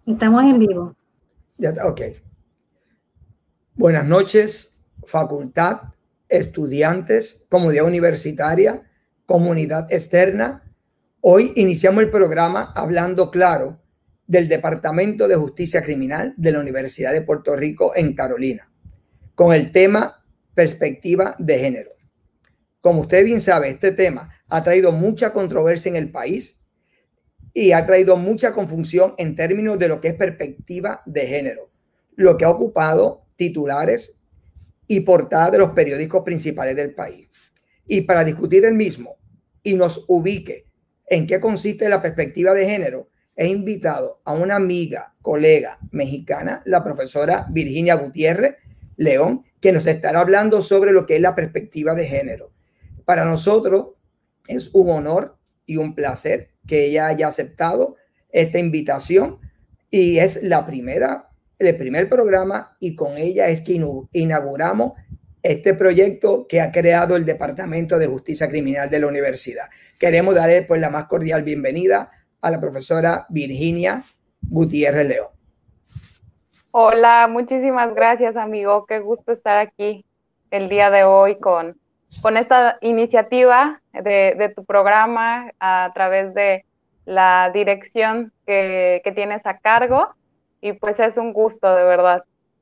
Estamos en vivo. Ya está, ok. Buenas noches, facultad, estudiantes, comunidad universitaria, comunidad externa. Hoy iniciamos el programa hablando claro del Departamento de Justicia Criminal de la Universidad de Puerto Rico en Carolina, con el tema perspectiva de género. Como usted bien sabe, este tema ha traído mucha controversia en el país y ha traído mucha confusión en términos de lo que es perspectiva de género, lo que ha ocupado titulares y portadas de los periódicos principales del país. Y para discutir el mismo y nos ubique en qué consiste la perspectiva de género, he invitado a una amiga, colega mexicana, la profesora Virginia Gutiérrez León, que nos estará hablando sobre lo que es la perspectiva de género. Para nosotros es un honor y un placer que ella haya aceptado esta invitación y es el primer programa y con ella es que inauguramos este proyecto que ha creado el Departamento de Justicia Criminal de la Universidad. Queremos darle pues la más cordial bienvenida a la profesora Virginia Gutiérrez León. Hola, muchísimas gracias, amigo. Qué gusto estar aquí el día de hoy con esta iniciativa de tu programa a través de la dirección que tienes a cargo. Y pues es un gusto, de verdad.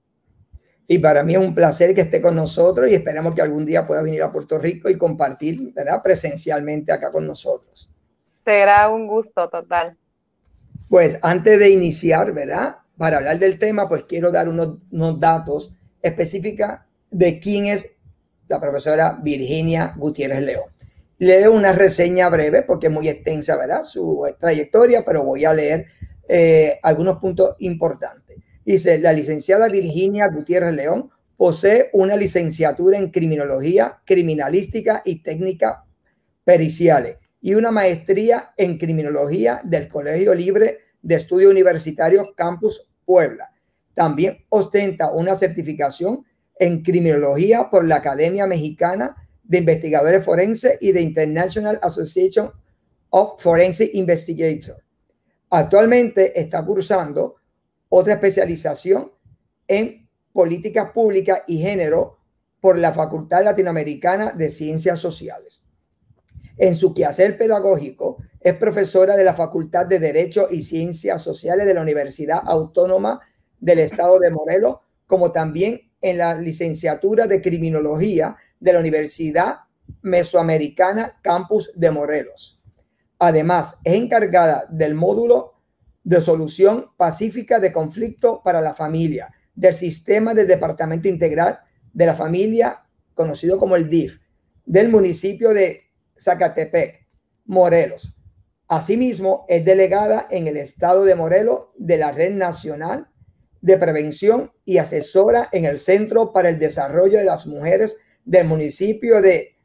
Y para mí es un placer que esté con nosotros y esperamos que algún día pueda venir a Puerto Rico y compartir, ¿verdad?, presencialmente acá con nosotros. Será un gusto total. Pues antes de iniciar, ¿verdad?, para hablar del tema, pues quiero dar unos datos específicos de quién es la profesora Virginia Gutiérrez León. Leo una reseña breve porque es muy extensa, ¿verdad?, su trayectoria, pero voy a leer algunos puntos importantes. Dice, la licenciada Virginia Gutiérrez León posee una licenciatura en criminología, criminalística y técnica periciales y una maestría en criminología del Colegio Libre de Estudios Universitarios Campus Puebla. También ostenta una certificación en criminología por la Academia Mexicana de Investigadores Forenses y de International Association of Forensic Investigators. Actualmente está cursando otra especialización en políticas públicas y género por la Facultad Latinoamericana de Ciencias Sociales. En su quehacer pedagógico es profesora de la Facultad de Derecho y Ciencias Sociales de la Universidad Autónoma del Estado de Morelos, como también en la licenciatura de Criminología de la Universidad Mesoamericana Campus de Morelos. Además, es encargada del módulo de solución pacífica de conflicto para la familia del sistema del Departamento Integral de la Familia, conocido como el DIF, del municipio de Zacatepec, Morelos. Asimismo, es delegada en el estado de Morelos de la Red Nacional de Prevención y asesora en el Centro para el Desarrollo de las Mujeres del municipio de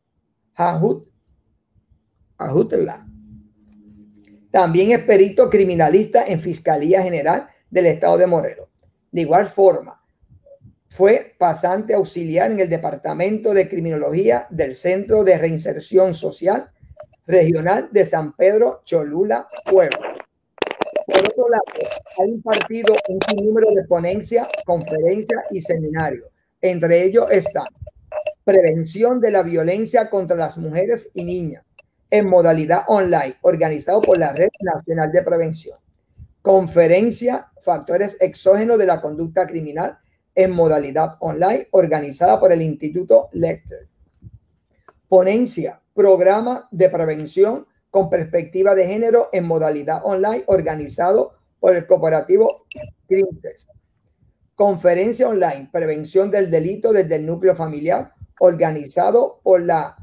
Ajutla. También es perito criminalista en Fiscalía General del Estado de Morelos. De igual forma, fue pasante auxiliar en el Departamento de Criminología del Centro de Reinserción Social Regional de San Pedro Cholula, Puebla. Por otro lado, ha impartido un sinnúmero de ponencias, conferencias y seminarios. Entre ellos están prevención de la violencia contra las mujeres y niñas en modalidad online, organizado por la Red Nacional de Prevención. Conferencia Factores Exógenos de la Conducta Criminal en modalidad online, organizada por el Instituto Lecter. Ponencia Programa de Prevención con Perspectiva de Género en modalidad online, organizado por el Cooperativo CRIMSES. Conferencia online Prevención del Delito desde el Núcleo Familiar, organizado por la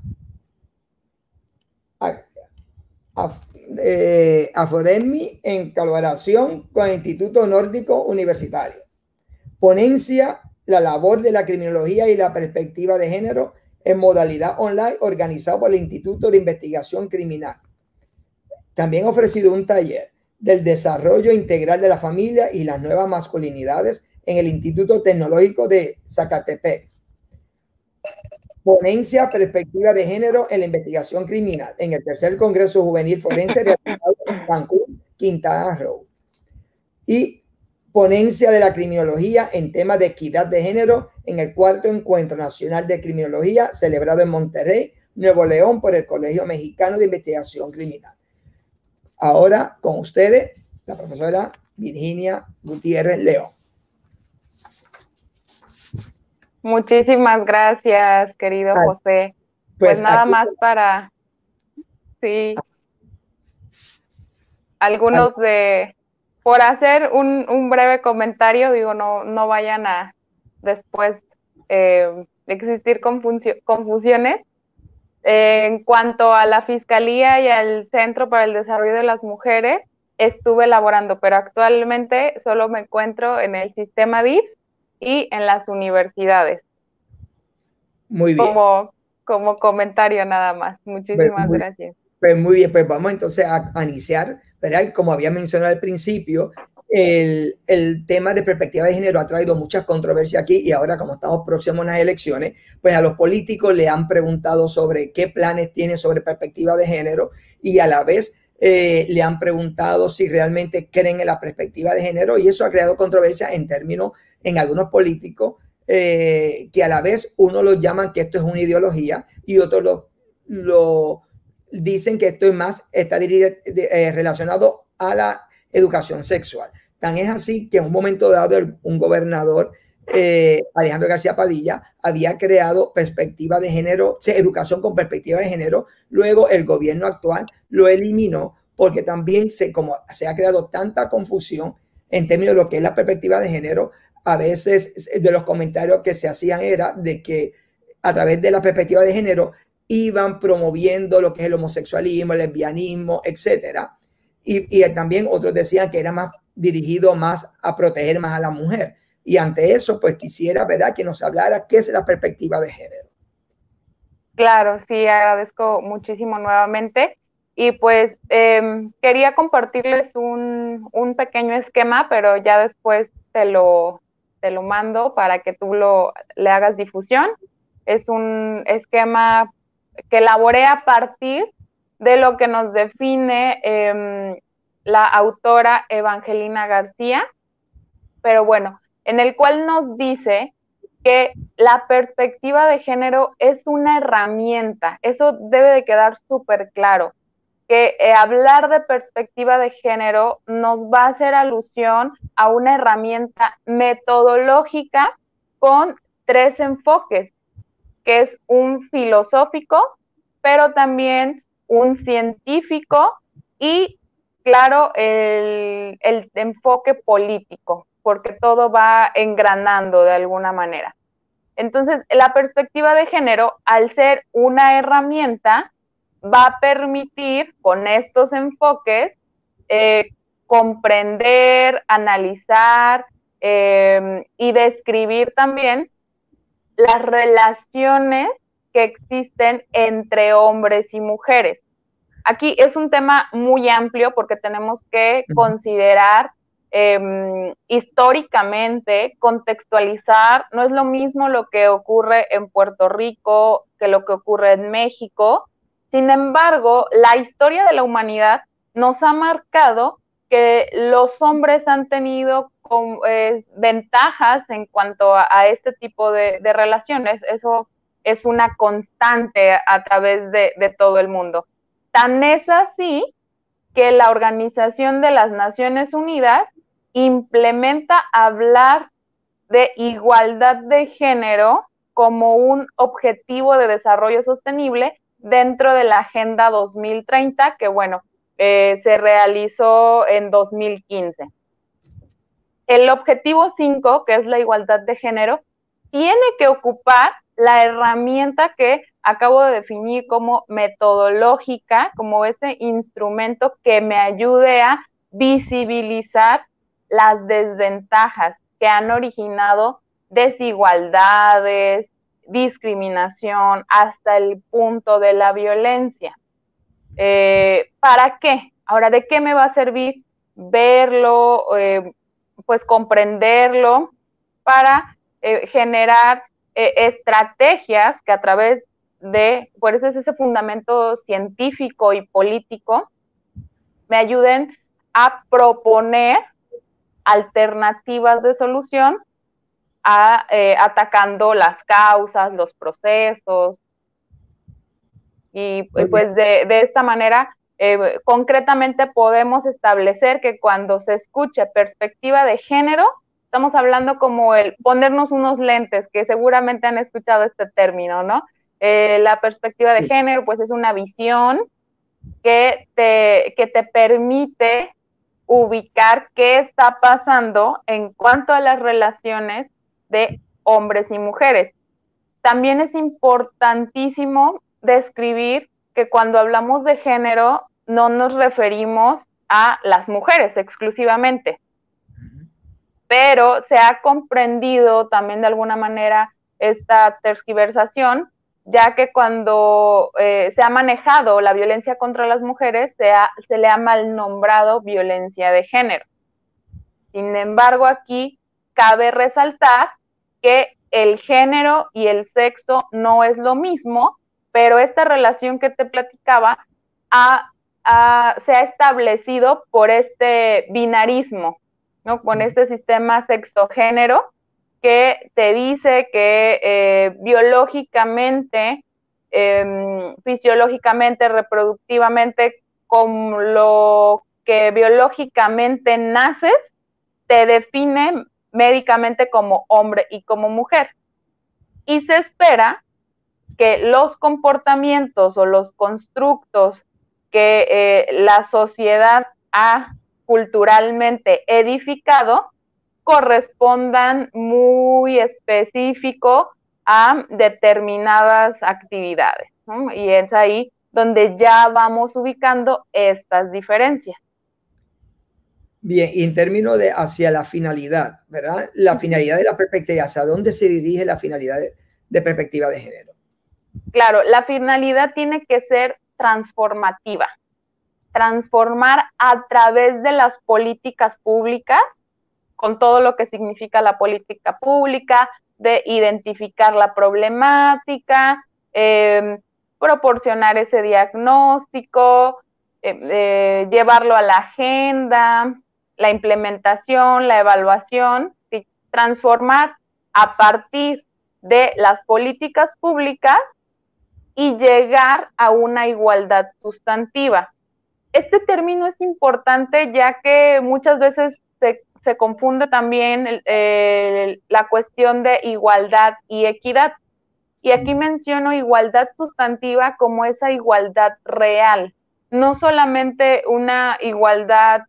AFODEMI en colaboración con el Instituto Nórdico Universitario. Ponencia La labor de la criminología y la perspectiva de género en modalidad online, organizado por el Instituto de Investigación Criminal. También ha ofrecido un taller del desarrollo integral de la familia y las nuevas masculinidades en el Instituto Tecnológico de Zacatepec. Ponencia Perspectiva de Género en la Investigación Criminal en el tercer Congreso Juvenil Forense realizado en Cancún, Quintana Roo. y ponencia de la criminología en temas de equidad de género en el 4º Encuentro Nacional de Criminología celebrado en Monterrey, Nuevo León, por el Colegio Mexicano de Investigación Criminal. Ahora con ustedes, la profesora Virginia Gutiérrez León. Muchísimas gracias, querido José. Pues nada más para, sí, algunos por hacer un breve comentario, digo, no vayan a después existir confusiones. En cuanto a la Fiscalía y al Centro para el Desarrollo de las Mujeres, estuve elaborando, pero actualmente solo me encuentro en el sistema DIF y en las universidades. Muy bien. Como comentario nada más. Muchísimas gracias. Pues muy bien, pues vamos entonces a iniciar, ¿verdad? Como había mencionado al principio, el tema de perspectiva de género ha traído muchas controversias aquí, y ahora, como estamos próximos a las elecciones, pues a los políticos le han preguntado sobre qué planes tienen sobre perspectiva de género, y a la vez le han preguntado si realmente creen en la perspectiva de género, y eso ha creado controversia en algunos políticos, que a la vez uno los llaman que esto es una ideología y otros lo dicen que esto está relacionado a la educación sexual. Tan es así que en un momento dado un gobernador, Alejandro García Padilla, había creado perspectiva de género, educación con perspectiva de género. Luego el gobierno actual lo eliminó porque también como se ha creado tanta confusión en términos de lo que es la perspectiva de género. A veces de los comentarios que se hacían era de que a través de la perspectiva de género iban promoviendo lo que es el homosexualismo, el lesbianismo, etcétera. Y también otros decían que era más dirigido más a proteger más a la mujer. Y ante eso, pues quisiera, ¿verdad?, que nos hablara qué es la perspectiva de género. Claro, sí, agradezco muchísimo nuevamente. Y pues quería compartirles un pequeño esquema, pero ya después te lo mando para que tú le hagas difusión. Es un esquema que elaboré a partir de lo que nos define la autora Evangelina García, pero bueno, en el cual nos dice que la perspectiva de género es una herramienta. Eso debe de quedar súper claro, que hablar de perspectiva de género nos va a hacer alusión a una herramienta metodológica con 3 enfoques, que es un filosófico, pero también un científico y, claro, el enfoque político, porque todo va engranando de alguna manera. Entonces, la perspectiva de género, al ser una herramienta, va a permitir con estos enfoques comprender, analizar y describir también las relaciones que existen entre hombres y mujeres. Aquí es un tema muy amplio porque tenemos que considerar históricamente, contextualizar. No es lo mismo lo que ocurre en Puerto Rico que lo que ocurre en México. Sin embargo, la historia de la humanidad nos ha marcado que los hombres han tenido ventajas en cuanto a este tipo de relaciones. Eso es una constante a través de todo el mundo. Tan es así que la Organización de las Naciones Unidas implementa hablar de igualdad de género como un objetivo de desarrollo sostenible dentro de la Agenda 2030, que bueno, se realizó en 2015. El objetivo 5, que es la igualdad de género, tiene que ocupar la herramienta que acabo de definir como metodológica, como ese instrumento que me ayude a visibilizar las desventajas que han originado desigualdades, discriminación, hasta el punto de la violencia. ¿Para qué? Ahora, ¿de qué me va a servir verlo, pues comprenderlo para generar estrategias que a través por eso es ese fundamento científico y político, me ayuden a proponer alternativas de solución atacando las causas, los procesos, y pues de esta manera concretamente podemos establecer que cuando se escuche perspectiva de género, estamos hablando como el ponernos unos lentes, que seguramente han escuchado este término, ¿no? La perspectiva de género, pues es una visión que te permite ubicar qué está pasando en cuanto a las relaciones de hombres y mujeres. También es importantísimo describir que cuando hablamos de género no nos referimos a las mujeres exclusivamente, pero se ha comprendido también de alguna manera esta tergiversación, ya que cuando se ha manejado la violencia contra las mujeres, se le ha mal nombrado violencia de género. Sin embargo, aquí cabe resaltar que el género y el sexo no es lo mismo, pero esta relación que te platicaba se ha establecido por este binarismo, ¿no? Con este sistema sexo-género que te dice que biológicamente, fisiológicamente, reproductivamente, como lo que biológicamente naces, te define médicamente como hombre y como mujer. Y se espera que los comportamientos o los constructos que la sociedad ha culturalmente edificado correspondan muy específico a determinadas actividades, ¿no? Y es ahí donde ya vamos ubicando estas diferencias. Bien, y en términos de hacia la finalidad, ¿verdad? La finalidad de la perspectiva, ¿hacia dónde se dirige la finalidad de perspectiva de género? Claro, la finalidad tiene que ser transformativa, transformar a través de las políticas públicas, con todo lo que significa la política pública, de identificar la problemática, proporcionar ese diagnóstico, llevarlo a la agenda, la implementación, la evaluación, y transformar a partir de las políticas públicas y llegar a una igualdad sustantiva. Este término es importante ya que muchas veces se confunde también la cuestión de igualdad y equidad. Y aquí menciono igualdad sustantiva como esa igualdad real, no solamente una igualdad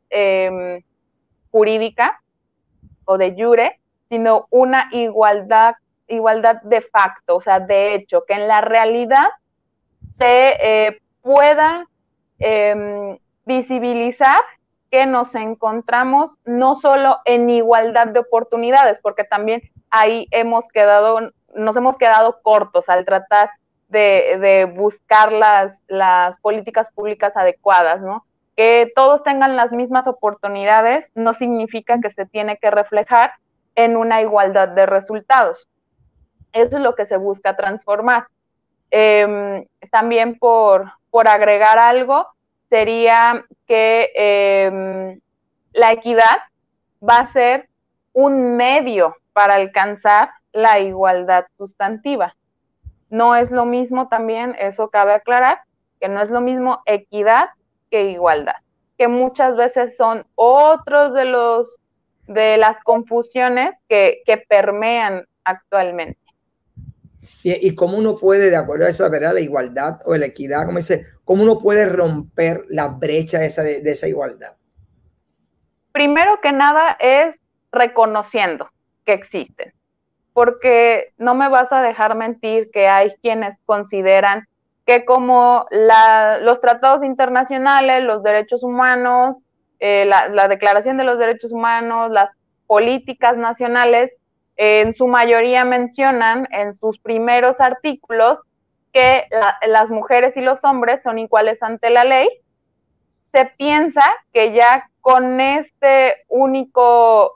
jurídica o de jure, sino una igualdad de facto, o sea, de hecho, que en la realidad se pueda visibilizar que nos encontramos no solo en igualdad de oportunidades, porque también ahí nos hemos quedado cortos al tratar de buscar las políticas públicas adecuadas, ¿no? Que todos tengan las mismas oportunidades no significa que se tiene que reflejar en una igualdad de resultados. Eso es lo que se busca transformar. También por agregar algo, sería que la equidad va a ser un medio para alcanzar la igualdad sustantiva. No es lo mismo también, eso cabe aclarar, que no es lo mismo equidad que igualdad, que muchas veces son otros de las confusiones que permean actualmente. Y cómo uno puede, de acuerdo a esa, ¿verdad? La igualdad o la equidad, como dice, cómo uno puede romper la brecha de esa igualdad. Primero que nada es reconociendo que existen, porque no me vas a dejar mentir que hay quienes consideran que como los tratados internacionales, los derechos humanos, la Declaración de los Derechos Humanos, las políticas nacionales, en su mayoría mencionan en sus primeros artículos que las mujeres y los hombres son iguales ante la ley. Se piensa que ya con este único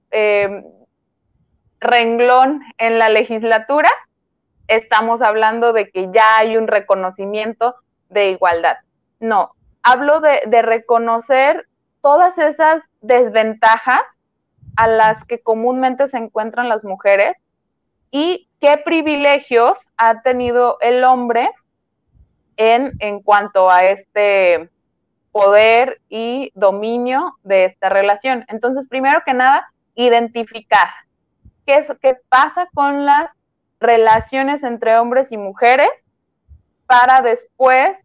renglón en la legislatura, estamos hablando de que ya hay un reconocimiento de igualdad. No, hablo de reconocer todas esas desventajas a las que comúnmente se encuentran las mujeres y qué privilegios ha tenido el hombre en cuanto a este poder y dominio de esta relación. Entonces, primero que nada, identificar qué pasa con las relaciones entre hombres y mujeres para después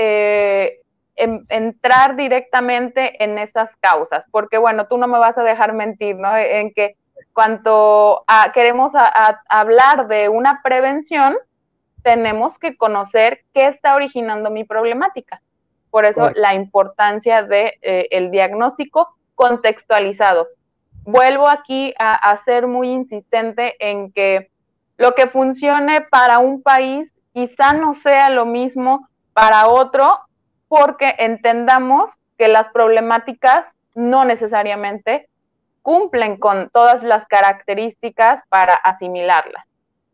entrar directamente en esas causas. Porque, bueno, tú no me vas a dejar mentir, ¿no? En que cuanto queremos hablar de una prevención, tenemos que conocer qué está originando mi problemática. Por eso la importancia de el diagnóstico contextualizado. Vuelvo aquí a ser muy insistente en que lo que funcione para un país quizá no sea lo mismo para otro, porque entendamos que las problemáticas no necesariamente cumplen con todas las características para asimilarlas.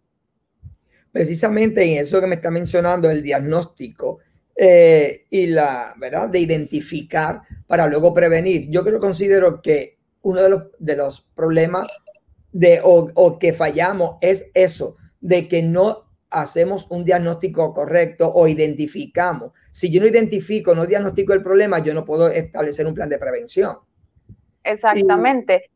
Precisamente en eso que me está mencionando, el diagnóstico y la, ¿verdad?, de identificar para luego prevenir. Yo considero que uno de los problemas o que fallamos es eso, de que no hacemos un diagnóstico correcto o identificamos. Si yo no identifico, no diagnostico el problema, yo no puedo establecer un plan de prevención. Exactamente.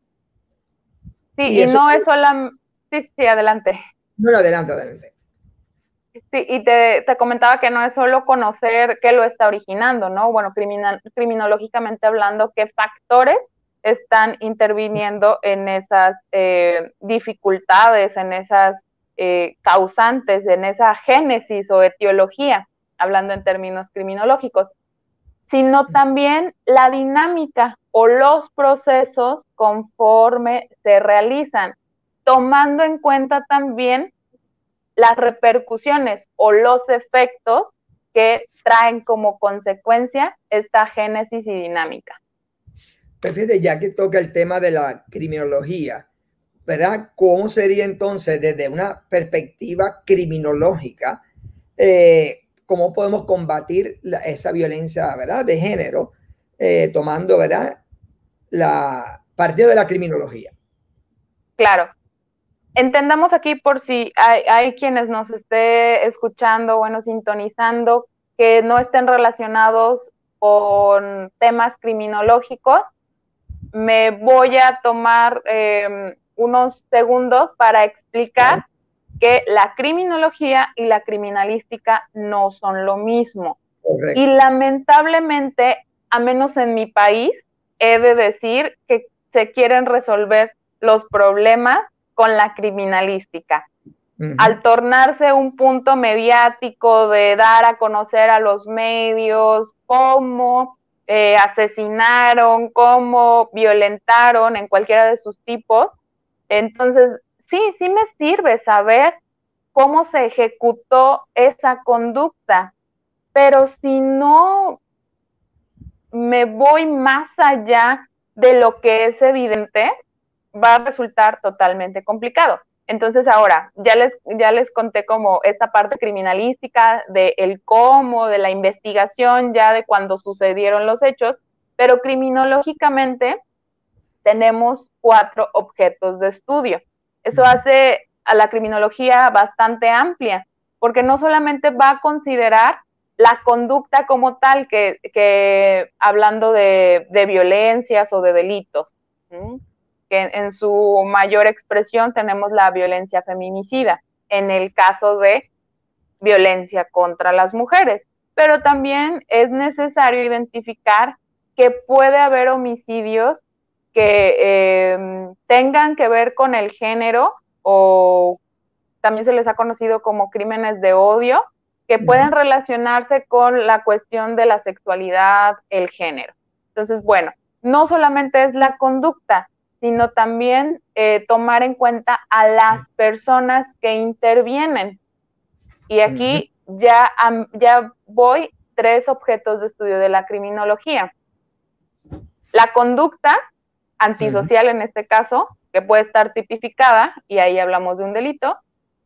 Y no es solamente... Sí, adelante. No, adelante. Sí, y te comentaba que no es solo conocer qué lo está originando, ¿no? Bueno, criminológicamente hablando, qué factores están interviniendo en esas dificultades, en esas causantes, en esa génesis o etiología, hablando en términos criminológicos, sino también la dinámica o los procesos conforme se realizan, tomando en cuenta también las repercusiones o los efectos que traen como consecuencia esta génesis y dinámica. Perfecto, ya que toca el tema de la criminología, ¿verdad? ¿Cómo sería entonces desde una perspectiva criminológica, cómo podemos combatir esa violencia, ¿verdad?, de género, tomando, ¿verdad?, partido de la criminología? Claro. Entendamos aquí, por si hay quienes nos esté escuchando, bueno, sintonizando, que no estén relacionados con temas criminológicos, me voy a tomar unos segundos para explicar que la criminología y la criminalística no son lo mismo. Correcto. Y lamentablemente, a menos en mi país, he de decir que se quieren resolver los problemas con la criminalística. Al tornarse un punto mediático de dar a conocer a los medios cómo asesinaron, cómo violentaron en cualquiera de sus tipos, entonces sí me sirve saber cómo se ejecutó esa conducta, pero si no me voy más allá de lo que es evidente, va a resultar totalmente complicado. Entonces ahora, ya les conté como esta parte criminalística de el cómo, de la investigación ya de cuando sucedieron los hechos, pero criminológicamente tenemos 4 objetos de estudio. Eso hace a la criminología bastante amplia, porque no solamente va a considerar la conducta como tal, que hablando de violencias o de delitos, ¿sí?, que en su mayor expresión tenemos la violencia feminicida, en el caso de violencia contra las mujeres, pero también es necesario identificar que puede haber homicidios que tengan que ver con el género, o también se les ha conocido como crímenes de odio, que pueden relacionarse con la cuestión de la sexualidad, el género. Entonces, bueno, no solamente es la conducta, sino también tomar en cuenta a las personas que intervienen. Y aquí ya voy 3 objetos de estudio de la criminología. La conducta antisocial, en este caso, que puede estar tipificada, y ahí hablamos de un delito.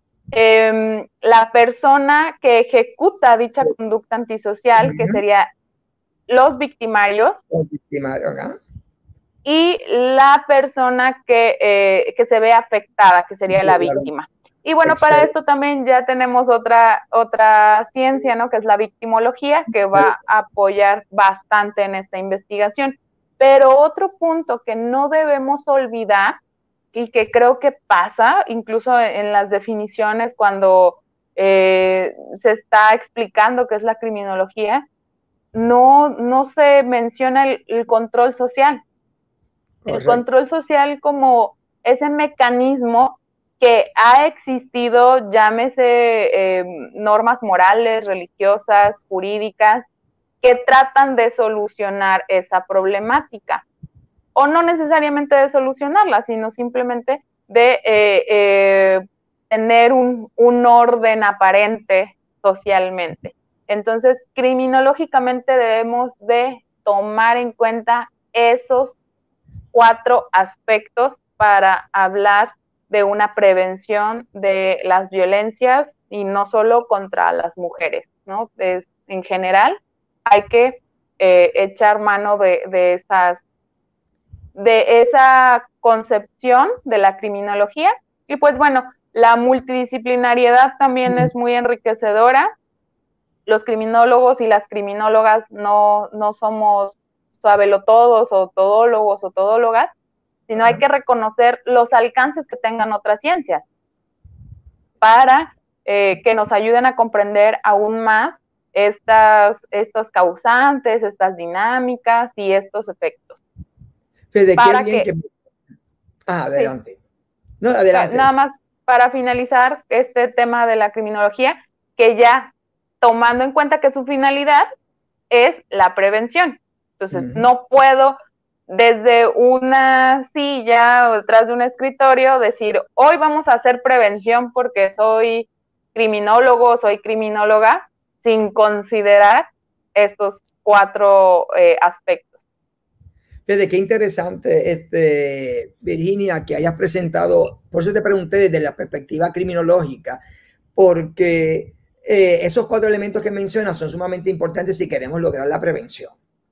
La persona que ejecuta dicha conducta antisocial, que sería los victimarios. Los victimarios, ¿no? y la persona que se ve afectada, que sería la víctima. Y bueno, para esto también ya tenemos otra ciencia, ¿no? Que es la victimología, que va a apoyar bastante en esta investigación. Pero otro punto que no debemos olvidar y que creo que pasa incluso en las definiciones cuando se está explicando qué es la criminología, no se menciona el control social. Correcto. El control social como ese mecanismo que ha existido, llámese normas morales, religiosas, jurídicas, que tratan de solucionar esa problemática. O no necesariamente de solucionarla, sino simplemente de tener un orden aparente socialmente. Entonces, criminológicamente debemos de tomar en cuenta esos 4 aspectos para hablar de una prevención de las violencias y no solo contra las mujeres, ¿no? En general, hay que echar mano de esa concepción de la criminología. Y pues bueno, la multidisciplinariedad también es muy enriquecedora. Los criminólogos y las criminólogas no somos sabelotodos o todólogos o todólogas, sino hay que reconocer los alcances que tengan otras ciencias para que nos ayuden a comprender aún más estas causantes, estas dinámicas y estos efectos. Fede, para qué bien que... adelante. Sí. No, adelante. Nada más para finalizar este tema de la criminología, que ya tomando en cuenta que su finalidad es la prevención. Entonces, no puedo desde una silla o detrás de un escritorio decir, hoy vamos a hacer prevención porque soy criminólogo, soy criminóloga, sin considerar estos 4 aspectos. Fede, qué interesante, Virginia, que hayas presentado, por eso te pregunté desde la perspectiva criminológica, porque esos 4 elementos que mencionas son sumamente importantes si queremos lograr la prevención.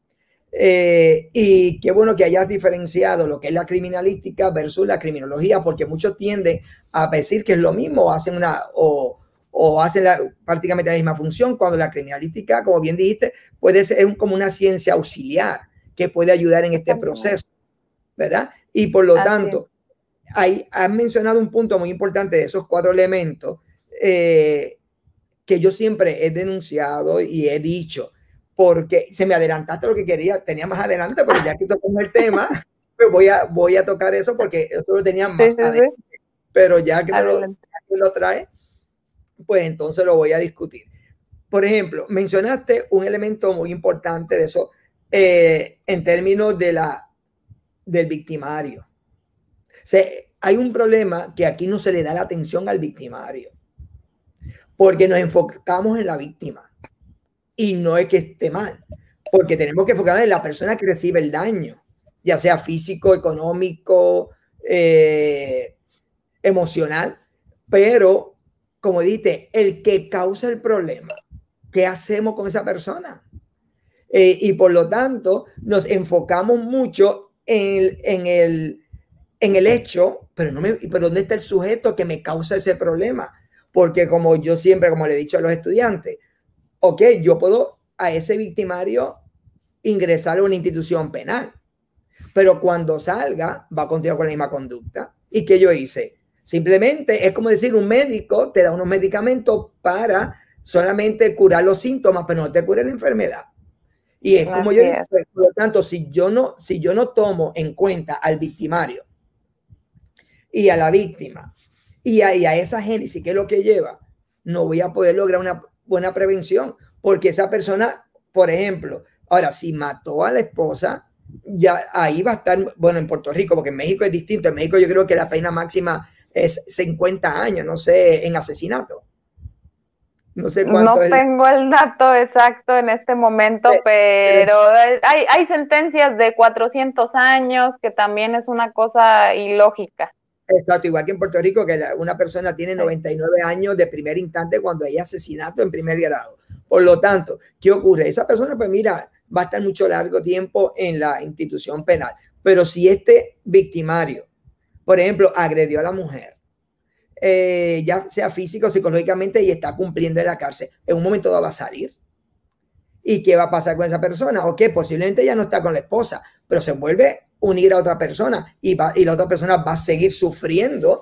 Y qué bueno que hayas diferenciado lo que es la criminalística versus la criminología, porque muchos tienden a decir que es lo mismo, o hacen prácticamente la misma función, cuando la criminalística, como bien dijiste, puede ser como una ciencia auxiliar que puede ayudar en este proceso, ¿verdad? Y por lo tanto, has mencionado un punto muy importante de esos 4 elementos que yo siempre he denunciado y he dicho, porque se me adelantaste lo que tenía más adelante, pero ya que tocamos el tema, pues voy a tocar eso porque eso lo tenía más adelante. Pero ya que lo trae, pues entonces lo voy a discutir. Por ejemplo, mencionaste un elemento muy importante de eso en términos del victimario. O sea, hay un problema que aquí no se le da la atención al victimario, porque nos enfocamos en la víctima. Y no es que esté mal, porque tenemos que enfocarnos en la persona que recibe el daño, ya sea físico, económico, emocional, pero como dijiste, el que causa el problema, ¿qué hacemos con esa persona? Y por lo tanto, nos enfocamos mucho en el hecho, pero ¿dónde está el sujeto que me causa ese problema? Porque como yo siempre, como le he dicho a los estudiantes, ok, yo puedo a ese victimario ingresar a una institución penal, pero cuando salga va a continuar con la misma conducta. ¿Y qué yo hice? Simplemente es como decir, un médico te da unos medicamentos para solamente curar los síntomas, pero no te cura la enfermedad. Y es como yo digo, por lo tanto, si yo no tomo en cuenta al victimario y a la víctima y a esa génesis, que es lo que lleva, no voy a poder lograr una buena prevención, porque esa persona, por ejemplo, ahora si mató a la esposa, ya ahí va a estar, bueno, en Puerto Rico, porque en México es distinto. En México yo creo que la pena máxima es 50 años, no sé, en asesinato. No sé cuánto. No tengo el dato exacto en este momento, pero hay sentencias de 400 años, que también es una cosa ilógica. Exacto, igual que en Puerto Rico, que una persona tiene 99 años de primer instante cuando hay asesinato en primer grado. Por lo tanto, ¿qué ocurre? Esa persona, pues mira, va a estar mucho largo tiempo en la institución penal. Pero si este victimario, por ejemplo, agredió a la mujer, ya sea físico o psicológicamente, y está cumpliendo en la cárcel, en un momento dado va a salir. ¿Y qué va a pasar con esa persona? Ok, posiblemente ya no está con la esposa, pero se vuelve a unir a otra persona y la otra persona va a seguir sufriendo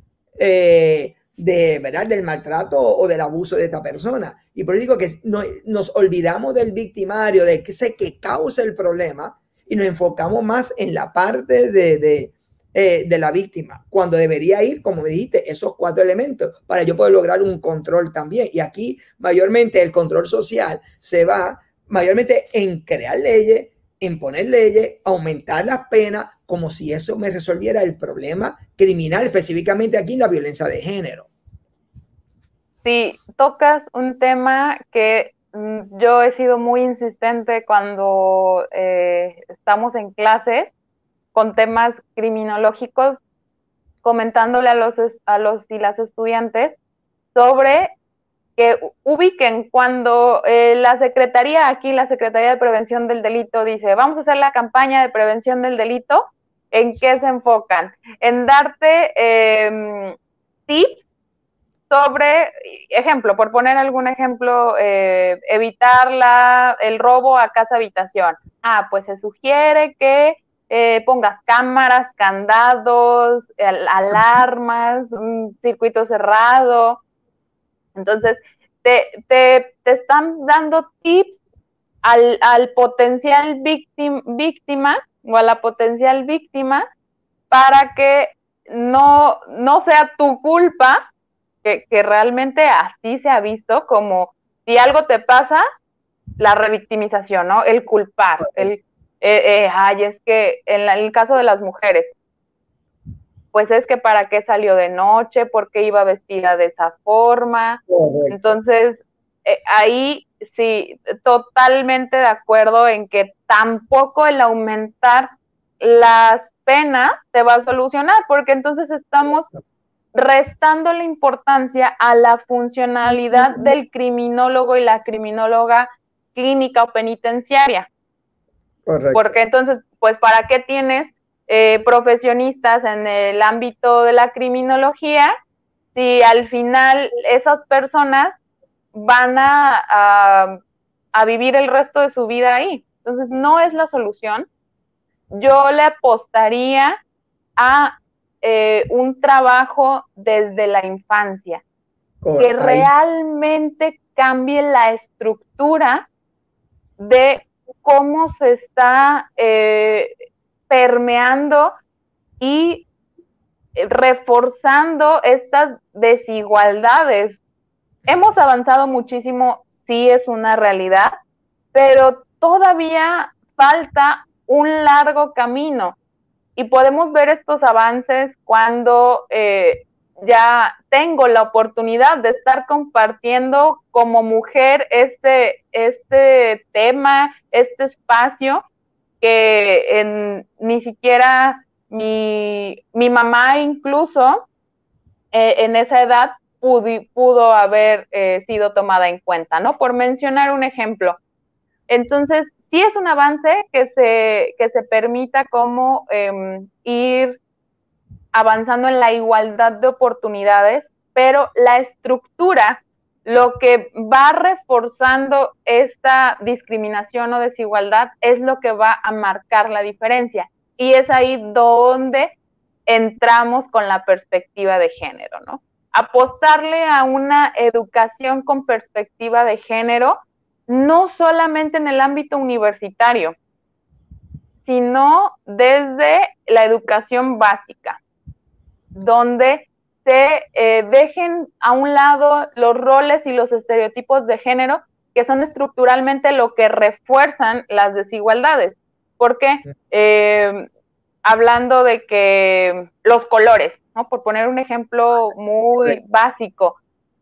¿verdad? Del maltrato o del abuso de esta persona. Y por eso digo que nos olvidamos del victimario, de que sé que causa el problema, y nos enfocamos más en la parte de la víctima, cuando debería ir, como dijiste, esos 4 elementos para yo poder lograr un control también. Y aquí mayormente el control social se va mayormente en crear leyes, en poner leyes, aumentar las penas, como si eso me resolviera el problema criminal, específicamente aquí en la violencia de género. Sí, tocas un tema que yo he sido muy insistente cuando estamos en clases con temas criminológicos, comentándole a los y las estudiantes sobre que ubiquen cuando la Secretaría de Prevención del Delito dice, vamos a hacer la campaña de prevención del delito, ¿en qué se enfocan? En darte tips sobre, ejemplo, por poner algún ejemplo, evitar el robo a casa habitación. Pues se sugiere que pongas cámaras, candados, alarmas, un circuito cerrado. Entonces, te están dando tips al potencial víctima o a la potencial víctima para que no sea tu culpa, que realmente así se ha visto, como si algo te pasa, la revictimización, ¿no? El culpar, es que en el caso de las mujeres, pues es que para qué salió de noche, por qué iba vestida de esa forma. Correcto. Entonces, ahí sí, totalmente de acuerdo en que tampoco el aumentar las penas te va a solucionar, porque entonces estamos restando la importancia a la funcionalidad del criminólogo y la criminóloga clínica o penitenciaria. Correcto. Porque entonces, pues, ¿para qué tienes profesionistas en el ámbito de la criminología si al final esas personas van a vivir el resto de su vida ahí? Entonces, no es la solución. Yo le apostaría a un trabajo desde la infancia, que realmente cambie la estructura de cómo se está permeando y reforzando estas desigualdades. Hemos avanzado muchísimo, sí es una realidad, pero todavía falta un largo camino. Y podemos ver estos avances cuando ya tengo la oportunidad de estar compartiendo como mujer este tema, este espacio, que ni siquiera mi mamá incluso en esa edad pudo haber sido tomada en cuenta, ¿no? Por mencionar un ejemplo. Entonces, sí es un avance que se permita como ir avanzando en la igualdad de oportunidades, pero la estructura, lo que va reforzando esta discriminación o desigualdad, es lo que va a marcar la diferencia. Y es ahí donde entramos con la perspectiva de género, ¿no? Apostarle a una educación con perspectiva de género, no solamente en el ámbito universitario, sino desde la educación básica, donde se dejen a un lado los roles y los estereotipos de género, que son estructuralmente lo que refuerzan las desigualdades. Porque hablando de que los colores, ¿no? Por poner un ejemplo muy básico,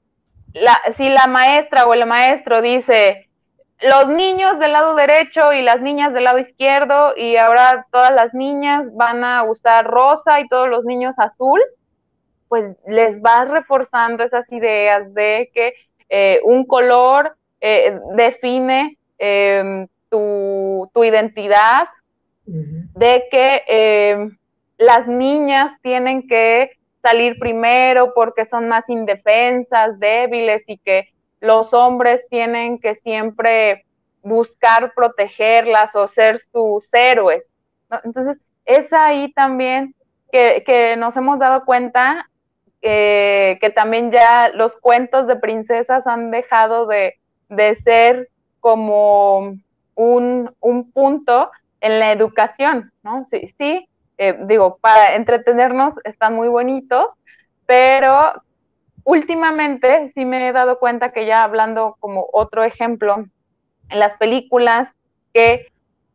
si la maestra o el maestro dice los niños del lado derecho y las niñas del lado izquierdo, y ahora todas las niñas van a usar rosa y todos los niños azul, pues les vas reforzando esas ideas de que un color define tu identidad, de que las niñas tienen que salir primero porque son más indefensas, débiles, y que los hombres tienen que siempre buscar protegerlas o ser sus héroes, ¿no? Entonces, es ahí también que nos hemos dado cuenta que también ya los cuentos de princesas han dejado de ser como un punto en la educación, ¿no? Sí, sí, digo, para entretenernos están muy bonitos, pero últimamente sí me he dado cuenta que, ya hablando como otro ejemplo, en las películas que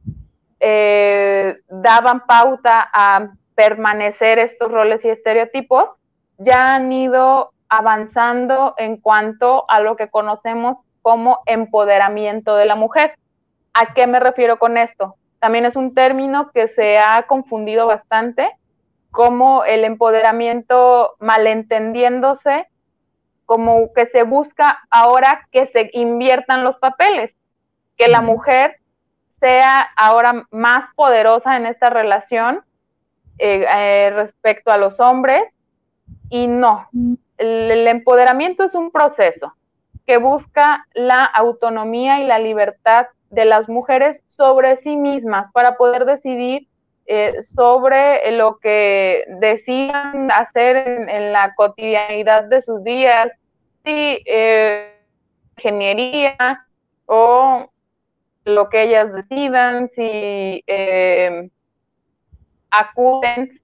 daban pauta a permanecer estos roles y estereotipos, ya han ido avanzando en cuanto a lo que conocemos como empoderamiento de la mujer. ¿A qué me refiero con esto? También es un término que se ha confundido bastante, como el empoderamiento malentendiéndose, como que se busca ahora que se inviertan los papeles, que la mujer sea ahora más poderosa en esta relación respecto a los hombres, y no. El empoderamiento es un proceso que busca la autonomía y la libertad de las mujeres sobre sí mismas para poder decidir sobre lo que decidan hacer en la cotidianidad de sus días, si ingeniería o lo que ellas decidan, si acuden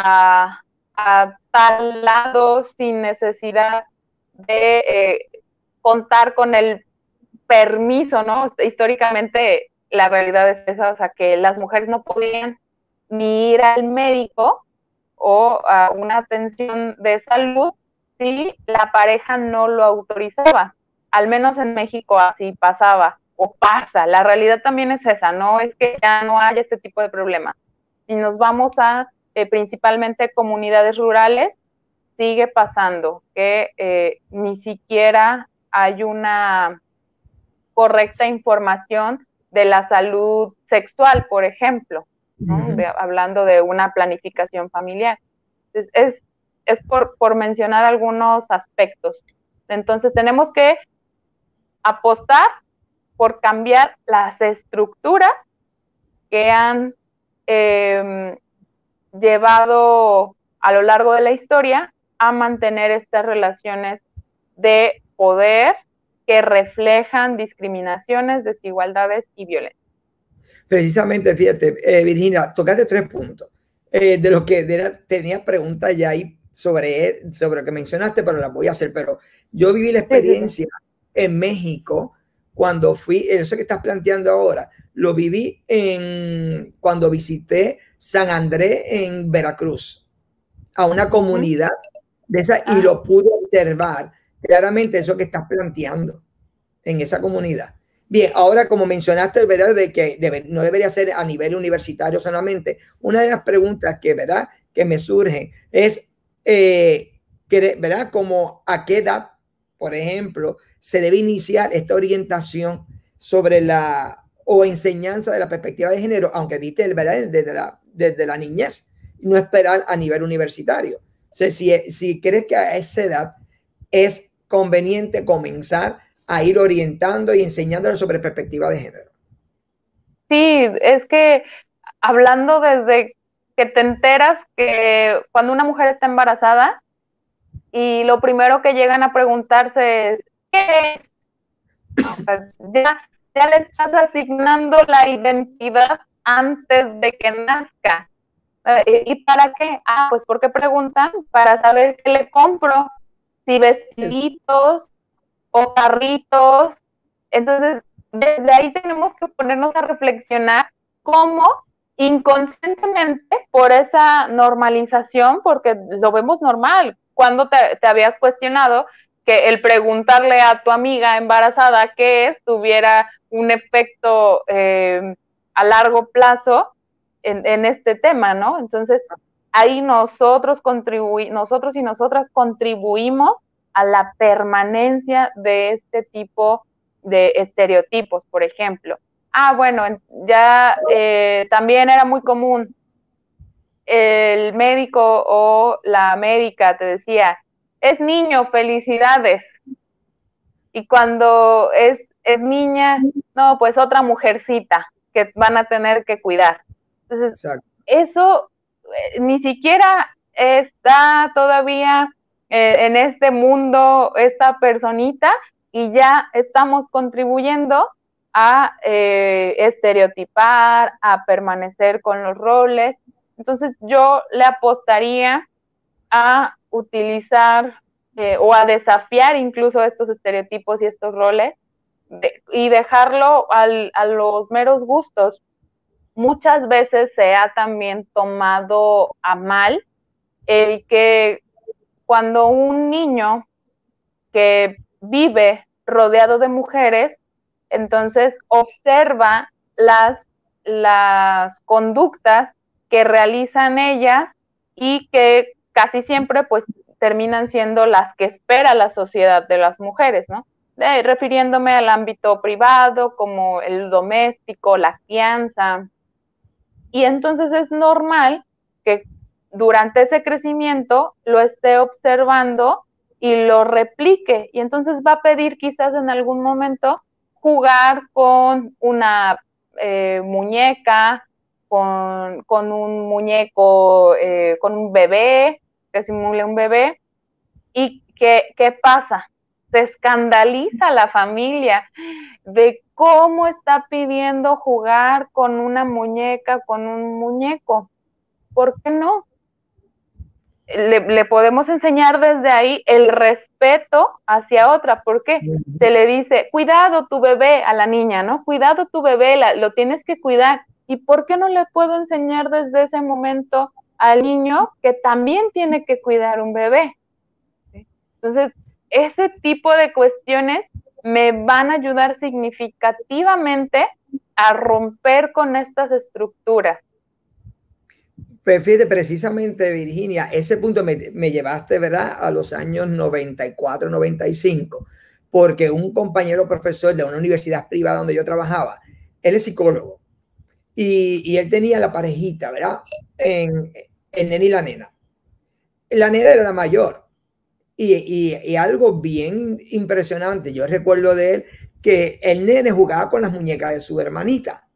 a tal lado sin necesidad de contar con el permiso, ¿no? Históricamente la realidad es esa, o sea, que las mujeres no podían ni ir al médico o a una atención de salud si la pareja no lo autorizaba. Al menos en México así pasaba o pasa. La realidad también es esa, no es que ya no haya este tipo de problemas. Si nos vamos a principalmente comunidades rurales, sigue pasando que ni siquiera hay una correcta información de la salud sexual, por ejemplo, ¿no? Hablando de una planificación familiar. Es por mencionar algunos aspectos. Entonces tenemos que apostar por cambiar las estructuras que han llevado a lo largo de la historia a mantener estas relaciones de poder que reflejan discriminaciones, desigualdades y violencia. Precisamente, fíjate, Virginia, tocaste 3 puntos. De lo que tenía preguntas ya ahí sobre lo que mencionaste, pero las voy a hacer. Pero yo viví la experiencia en México cuando fui, eso que estás planteando ahora, lo viví cuando visité San Andrés en Veracruz, a una comunidad de esa, y lo pude observar claramente eso que estás planteando en esa comunidad. Bien, ahora como mencionaste, ¿verdad? De que no debería ser a nivel universitario solamente. Una de las preguntas que, ¿verdad?, que me surge es, ¿verdad?, como a qué edad, por ejemplo, se debe iniciar esta orientación sobre o enseñanza de la perspectiva de género, aunque diste, ¿verdad?, desde la niñez, no esperar a nivel universitario. O sea, si crees que a esa edad es conveniente comenzar a ir orientando y enseñándole sobre perspectiva de género. Sí, es que hablando desde que te enteras que cuando una mujer está embarazada y lo primero que llegan a preguntarse es ¿qué es? O sea, ya le estás asignando la identidad antes de que nazca. ¿Y para qué? Pues porque preguntan para saber qué le compro, si vestiditos o carritos. Entonces, desde ahí tenemos que ponernos a reflexionar cómo inconscientemente, por esa normalización, porque lo vemos normal, cuando te habías cuestionado que el preguntarle a tu amiga embarazada qué es tuviera un efecto a largo plazo en este tema, ¿no? Entonces, ahí nosotros y nosotras contribuimos a la permanencia de este tipo de estereotipos, por ejemplo. Bueno, ya también era muy común. El médico o la médica te decía, es niño, felicidades. Y cuando es niña, no, pues otra mujercita que van a tener que cuidar. Entonces, Exacto. eso ni siquiera está todavía en este mundo esta personita y ya estamos contribuyendo a estereotipar, a permanecer con los roles. Entonces yo le apostaría a utilizar o a desafiar incluso estos estereotipos y estos roles y dejarlo a los meros gustos. Muchas veces se ha también tomado a mal el que cuando un niño que vive rodeado de mujeres, entonces observa las conductas que realizan ellas y que casi siempre pues terminan siendo las que espera la sociedad de las mujeres, ¿no? Refiriéndome al ámbito privado como el doméstico, la crianza. Y entonces es normal que durante ese crecimiento lo esté observando y lo replique. Y entonces va a pedir quizás en algún momento jugar con una muñeca, con un muñeco, con un bebé, que simule un bebé. ¿Y qué pasa? Se escandaliza la familia de cómo está pidiendo jugar con una muñeca, con un muñeco. ¿Por qué no? Le podemos enseñar desde ahí el respeto hacia otra. ¿Por qué? Se le dice, cuidado tu bebé a la niña, ¿no? Cuidado tu bebé, lo tienes que cuidar. ¿Y por qué no le puedo enseñar desde ese momento al niño que también tiene que cuidar un bebé? Entonces, ese tipo de cuestiones me van a ayudar significativamente a romper con estas estructuras. Pues fíjate, precisamente, Virginia, ese punto me llevaste, ¿verdad?, a los años 94, 95, porque un compañero profesor de una universidad privada donde yo trabajaba, él es psicólogo, y él tenía la parejita, ¿verdad?, en nene y la nena. La nena era la mayor, y algo bien impresionante, yo recuerdo de él, que el nene jugaba con las muñecas de su hermanita,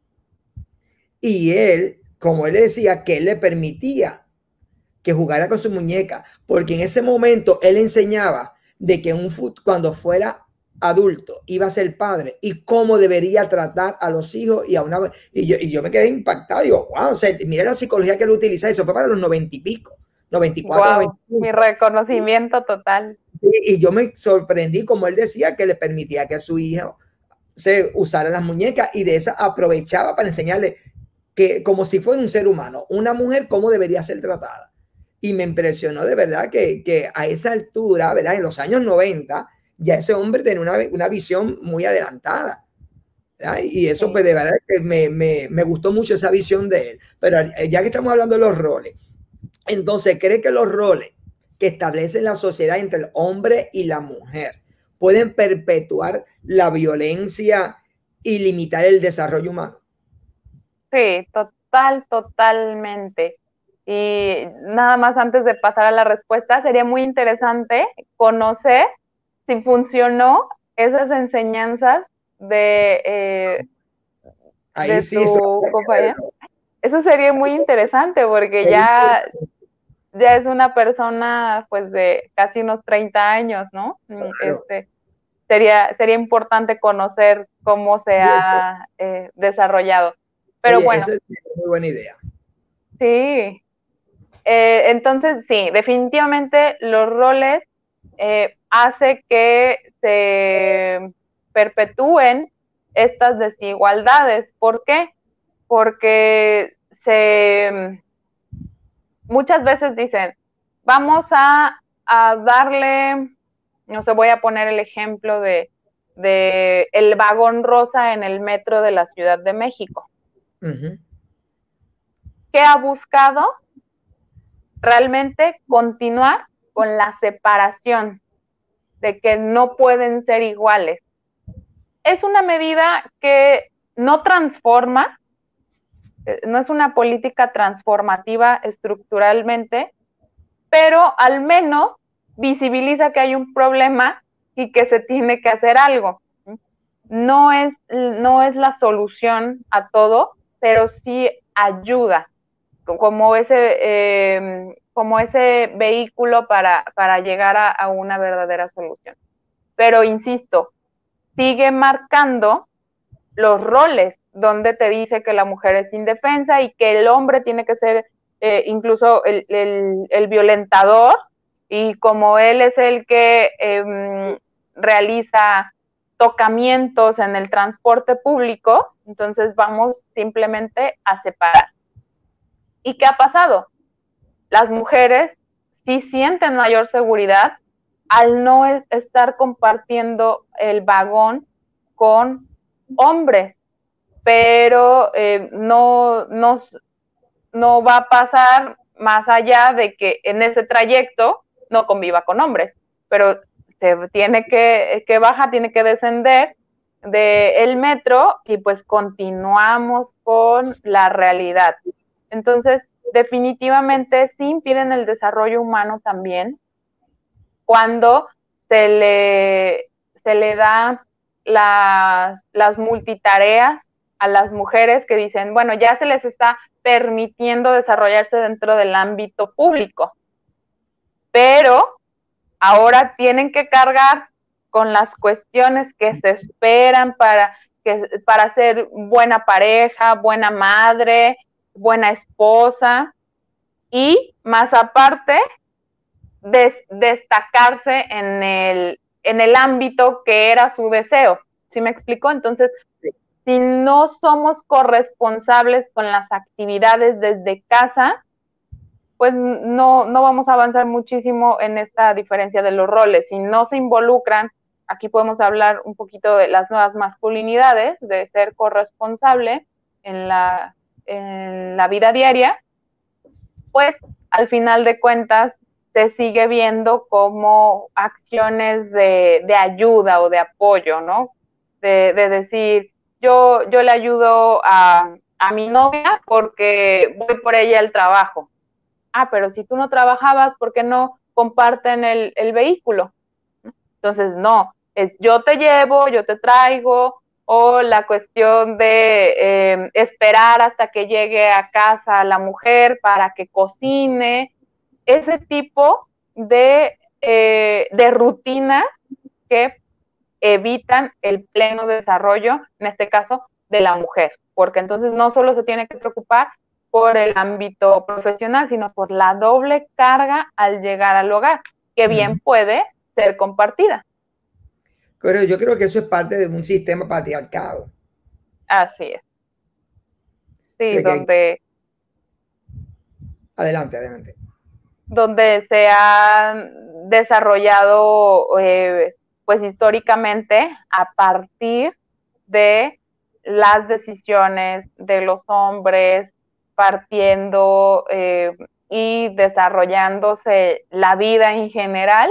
y él, como él decía, que él le permitía que jugara con su muñeca, porque en ese momento él enseñaba de que cuando fuera adulto iba a ser padre y cómo debería tratar a los hijos y a una y yo me quedé impactado, digo, wow, o sea, mira la psicología que él utiliza, eso fue para los 90 y pico, 94, Wow, 95. mi reconocimiento total. Y yo me sorprendí como él decía que le permitía que a su hijo se usara las muñecas y de esa aprovechaba para enseñarle que como si fuera un ser humano, una mujer cómo debería ser tratada. Y me impresionó de verdad que a esa altura, ¿verdad? En los años 90, ya ese hombre tenía una visión muy adelantada, ¿verdad? Y eso, pues, de verdad que me gustó mucho esa visión de él. Pero ya que estamos hablando de los roles, entonces, ¿cree que los roles que establecen la sociedad entre el hombre y la mujer pueden perpetuar la violencia y limitar el desarrollo humano? Sí, totalmente. Y nada más antes de pasar a la respuesta, sería muy interesante conocer si funcionó esas enseñanzas de Sí, tu compañero. Eso sería muy interesante porque ya es una persona pues de casi unos 30 años, ¿no? claro. Sería importante conocer cómo se ha desarrollado. Pero Oye, bueno, esa es una muy buena idea. sí. Entonces, sí, definitivamente los roles hace que se perpetúen estas desigualdades. ¿Por qué? Porque muchas veces dicen, vamos a darle, no sé, voy a poner el ejemplo de el vagón rosa en el metro de la Ciudad de México. ¿Qué ha buscado? Realmente continuar con la separación de que no pueden ser iguales. Es una medida que no transforma, no es una política transformativa estructuralmente, pero al menos visibiliza que hay un problema y que se tiene que hacer algo. No es la solución a todo, pero sí ayuda como ese vehículo para llegar a una verdadera solución. Pero insisto, sigue marcando los roles donde te dice que la mujer es indefensa y que el hombre tiene que ser incluso el violentador, y como él es el que realiza tocamientos en el transporte público, entonces vamos simplemente a separar. ¿Y qué ha pasado? Las mujeres sí sienten mayor seguridad al no estar compartiendo el vagón con hombres, pero no va a pasar más allá de que en ese trayecto no conviva con hombres, pero se tiene que bajar, tiene que descender del metro y pues continuamos con la realidad. Entonces, definitivamente sí impiden el desarrollo humano también cuando se le da las multitareas a las mujeres que dicen, bueno, ya se les está permitiendo desarrollarse dentro del ámbito público, pero ahora tienen que cargar con las cuestiones que se esperan para ser buena pareja, buena madre, buena esposa, y más aparte destacarse en el ámbito que era su deseo. ¿Sí me explico? Entonces, si no somos corresponsables con las actividades desde casa, pues no vamos a avanzar muchísimo en esta diferencia de los roles. Si no se involucran, aquí podemos hablar un poquito de las nuevas masculinidades, de ser corresponsable en la vida diaria, pues al final de cuentas se sigue viendo como acciones de ayuda o de apoyo, ¿no? De decir, yo le ayudo a mi novia porque voy por ella al trabajo. Ah, pero si tú no trabajabas, ¿por qué no comparten el vehículo? Entonces, no, es yo te llevo, yo te traigo, o la cuestión de esperar hasta que llegue a casa la mujer para que cocine, ese tipo de rutina que evitan el pleno desarrollo, en este caso, de la mujer, porque entonces no solo se tiene que preocupar por el ámbito profesional, sino por la doble carga al llegar al hogar, que bien puede ser compartida. Pero yo creo que eso es parte de un sistema patriarcado. Así es. Sí, o sea, Adelante. Donde se ha desarrollado, pues históricamente, a partir de las decisiones de los hombres, partiendo y desarrollándose la vida en general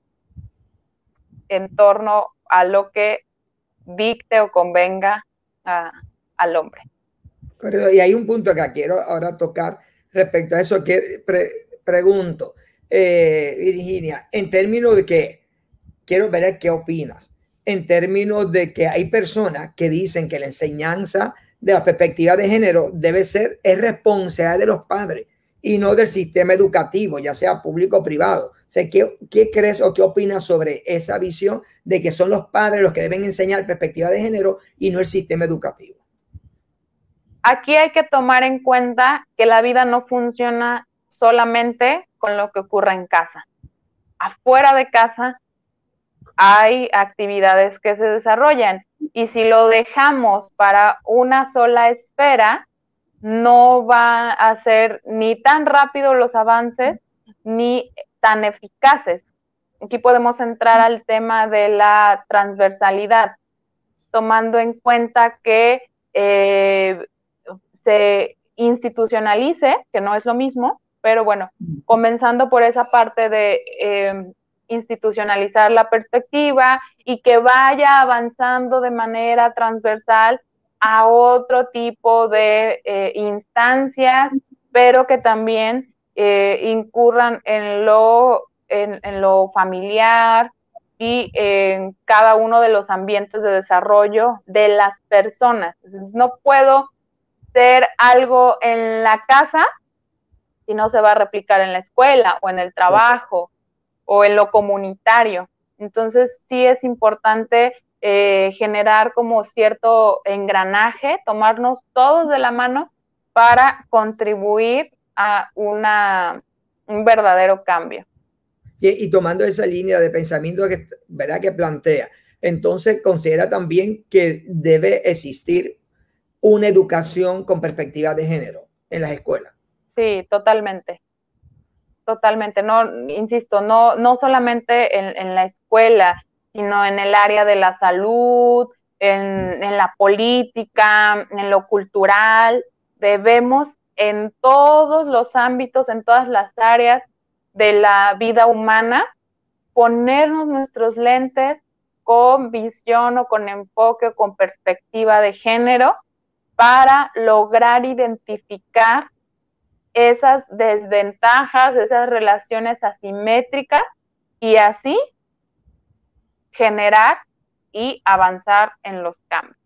en torno a lo que dicte o convenga al hombre. Y hay un punto que quiero ahora tocar respecto a eso que pregunto, Virginia, en términos de que quiero ver qué opinas, en términos de que hay personas que dicen que la enseñanza de la perspectiva de género es responsabilidad de los padres y no del sistema educativo, ya sea público o privado. O sea, ¿qué crees o qué opinas sobre esa visión de que son los padres los que deben enseñar perspectiva de género y no el sistema educativo? Aquí hay que tomar en cuenta que la vida no funciona solamente con lo que ocurre en casa. Afuera de casa hay actividades que se desarrollan, y si lo dejamos para una sola esfera, no va a ser ni tan rápido los avances ni tan eficaces. Aquí podemos entrar al tema de la transversalidad, tomando en cuenta que se institucionalice, que no es lo mismo, pero bueno, comenzando por esa parte de institucionalizar la perspectiva y que vaya avanzando de manera transversal a otro tipo de instancias, pero que también incurran en lo familiar y en cada uno de los ambientes de desarrollo de las personas. No puedo ser algo en la casa si no se va a replicar en la escuela o en el trabajo o en lo comunitario. Entonces sí es importante generar como cierto engranaje, tomarnos todos de la mano para contribuir a un verdadero cambio. Y tomando esa línea de pensamiento que, ¿verdad?, que plantea, entonces considera también que debe existir una educación con perspectiva de género en las escuelas. Sí, totalmente. Totalmente, no, insisto, no solamente en la escuela, sino en el área de la salud, en la política, en lo cultural. Debemos en todos los ámbitos, en todas las áreas de la vida humana, ponernos nuestros lentes con visión o con enfoque o con perspectiva de género para lograr identificar esas desventajas, esas relaciones asimétricas y así generar y avanzar en los cambios.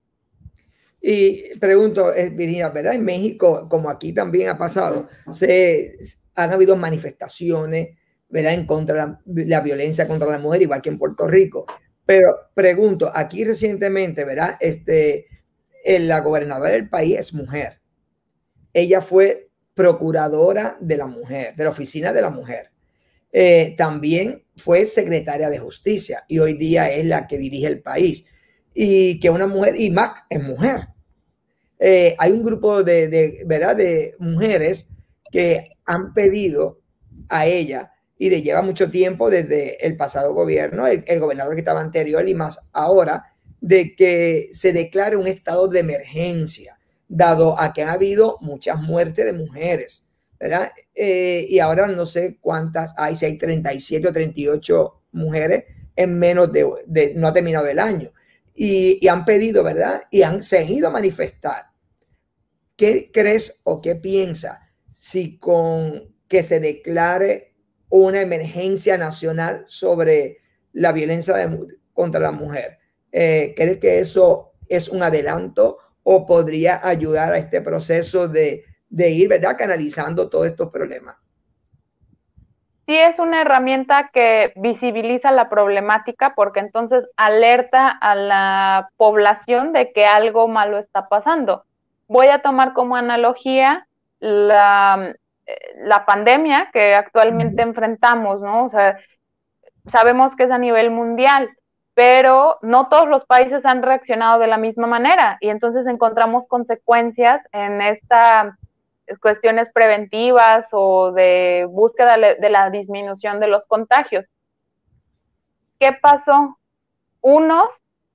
Y pregunto, Virginia, ¿verdad? En México, como aquí también ha pasado, han habido manifestaciones, ¿verdad?, en contra de la violencia contra la mujer, igual que en Puerto Rico. Pero pregunto, aquí recientemente, ¿verdad? La gobernadora del país es mujer. Ella fue procuradora de la mujer, de la oficina de la mujer. También fue secretaria de justicia y hoy día es la que dirige el país. Y que una mujer, y Max es mujer. Hay un grupo ¿verdad?, de mujeres que han pedido a ella, y de lleva mucho tiempo desde el pasado gobierno, el gobernador que estaba anterior y más ahora, de que se declare un estado de emergencia, dado a que ha habido muchas muertes de mujeres, ¿verdad? Y ahora no sé cuántas hay, si hay 37 o 38 mujeres en menos no ha terminado el año. Y han pedido, ¿verdad? Y han seguido a manifestar. ¿Qué crees o qué piensas si con que se declare una emergencia nacional sobre la violencia contra la mujer? ¿Crees que eso es un adelanto o podría ayudar a este proceso de ir, ¿verdad?, canalizando todos estos problemas? Sí, es una herramienta que visibiliza la problemática porque entonces alerta a la población de que algo malo está pasando. Voy a tomar como analogía la pandemia que actualmente enfrentamos, ¿no? O sea, sabemos que es a nivel mundial, pero no todos los países han reaccionado de la misma manera y entonces encontramos consecuencias en esta cuestiones preventivas o de búsqueda de la disminución de los contagios. ¿Qué pasó? Unos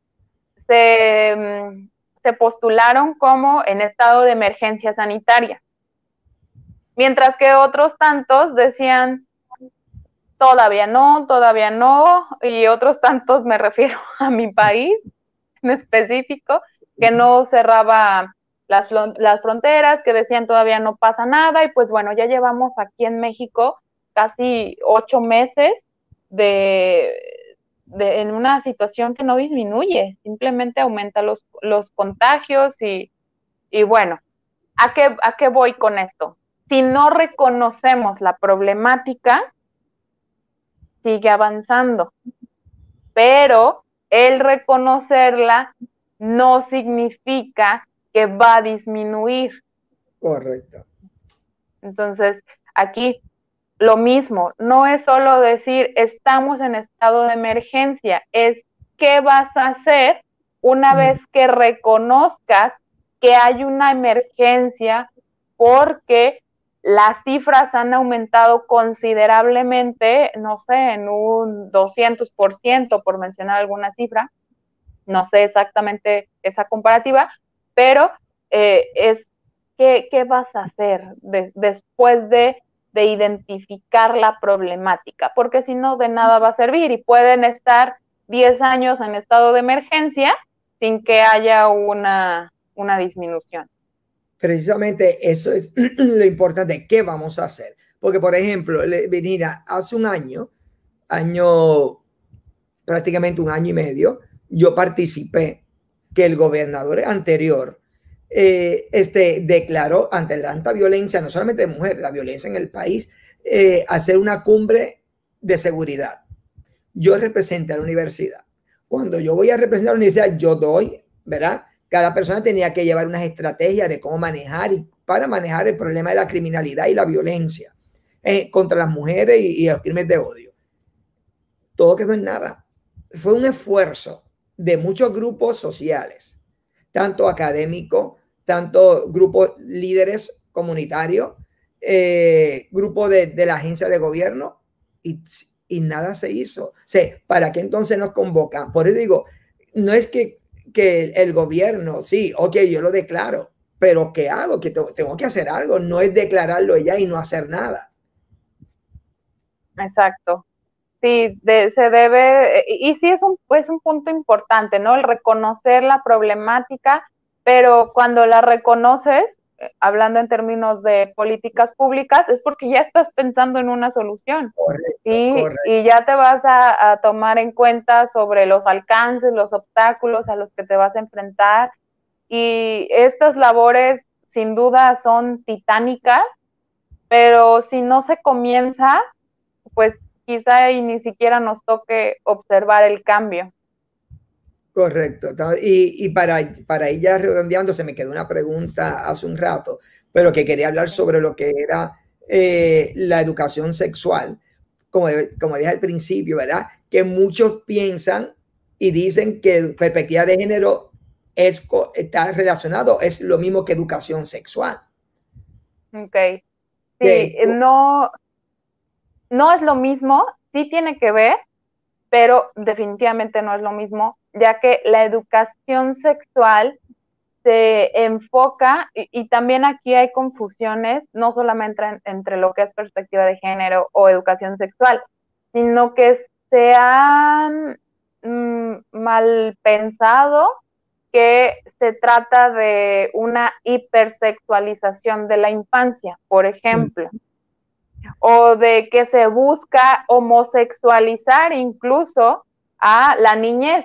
se postularon como en estado de emergencia sanitaria, mientras que otros tantos decían todavía no, y otros tantos, me refiero a mi país en específico, que no cerraba las fronteras, que decían todavía no pasa nada, y pues bueno, ya llevamos aquí en México casi 8 meses en una situación que no disminuye, simplemente aumenta los contagios y bueno, ¿a qué voy con esto? Si no reconocemos la problemática, sigue avanzando, pero el reconocerla no significa que va a disminuir. Correcto. Entonces, aquí lo mismo, no es solo decir estamos en estado de emergencia, es qué vas a hacer una vez que reconozcas que hay una emergencia porque las cifras han aumentado considerablemente, no sé, en un 200%, por mencionar alguna cifra, no sé exactamente esa comparativa, pero es ¿qué vas a hacer después de identificar la problemática? Porque si no, de nada va a servir y pueden estar 10 años en estado de emergencia sin que haya una una disminución. Precisamente eso es lo importante. ¿Qué vamos a hacer? Porque, por ejemplo, Virginia, hace un año, prácticamente un año y medio, yo participé que el gobernador anterior declaró ante la alta violencia, no solamente de mujeres, la violencia en el país, hacer una cumbre de seguridad. Yo representé a la universidad. Cuando yo voy a representar a la universidad, yo doy, ¿verdad? Cada persona tenía que llevar unas estrategias de cómo manejar y para manejar el problema de la criminalidad y la violencia contra las mujeres y los crímenes de odio. Todo quedó en nada. Fue un esfuerzo de muchos grupos sociales, tanto académicos, tanto grupos líderes comunitarios, grupos de la agencia de gobierno, y nada se hizo. O sea, ¿para qué entonces nos convocan? Por eso digo, no es que el gobierno, sí, ok, yo lo declaro, pero ¿qué hago? Que tengo que hacer algo, no es declararlo ya y no hacer nada. Exacto. Sí, se debe, y sí es un punto importante, ¿no? El reconocer la problemática, pero cuando la reconoces, hablando en términos de políticas públicas, es porque ya estás pensando en una solución. Correcto, ¿sí? correcto. Y ya te vas a tomar en cuenta sobre los alcances, los obstáculos a los que te vas a enfrentar. Y estas labores sin duda son titánicas, pero si no se comienza, pues quizá y ni siquiera nos toque observar el cambio. Correcto. Y para ir ya redondeando, se me quedó una pregunta hace un rato, pero que quería hablar sobre lo que era la educación sexual. Como dije al principio, ¿verdad? Que muchos piensan y dicen que perspectiva de género está relacionado, es lo mismo que educación sexual. Ok. Sí, no es lo mismo, sí tiene que ver, pero definitivamente no es lo mismo, ya que la educación sexual se enfoca, y también aquí hay confusiones, no solamente entre lo que es perspectiva de género o educación sexual, sino que se ha mal pensado que se trata de una hipersexualización de la infancia, por ejemplo, o de que se busca homosexualizar incluso a la niñez.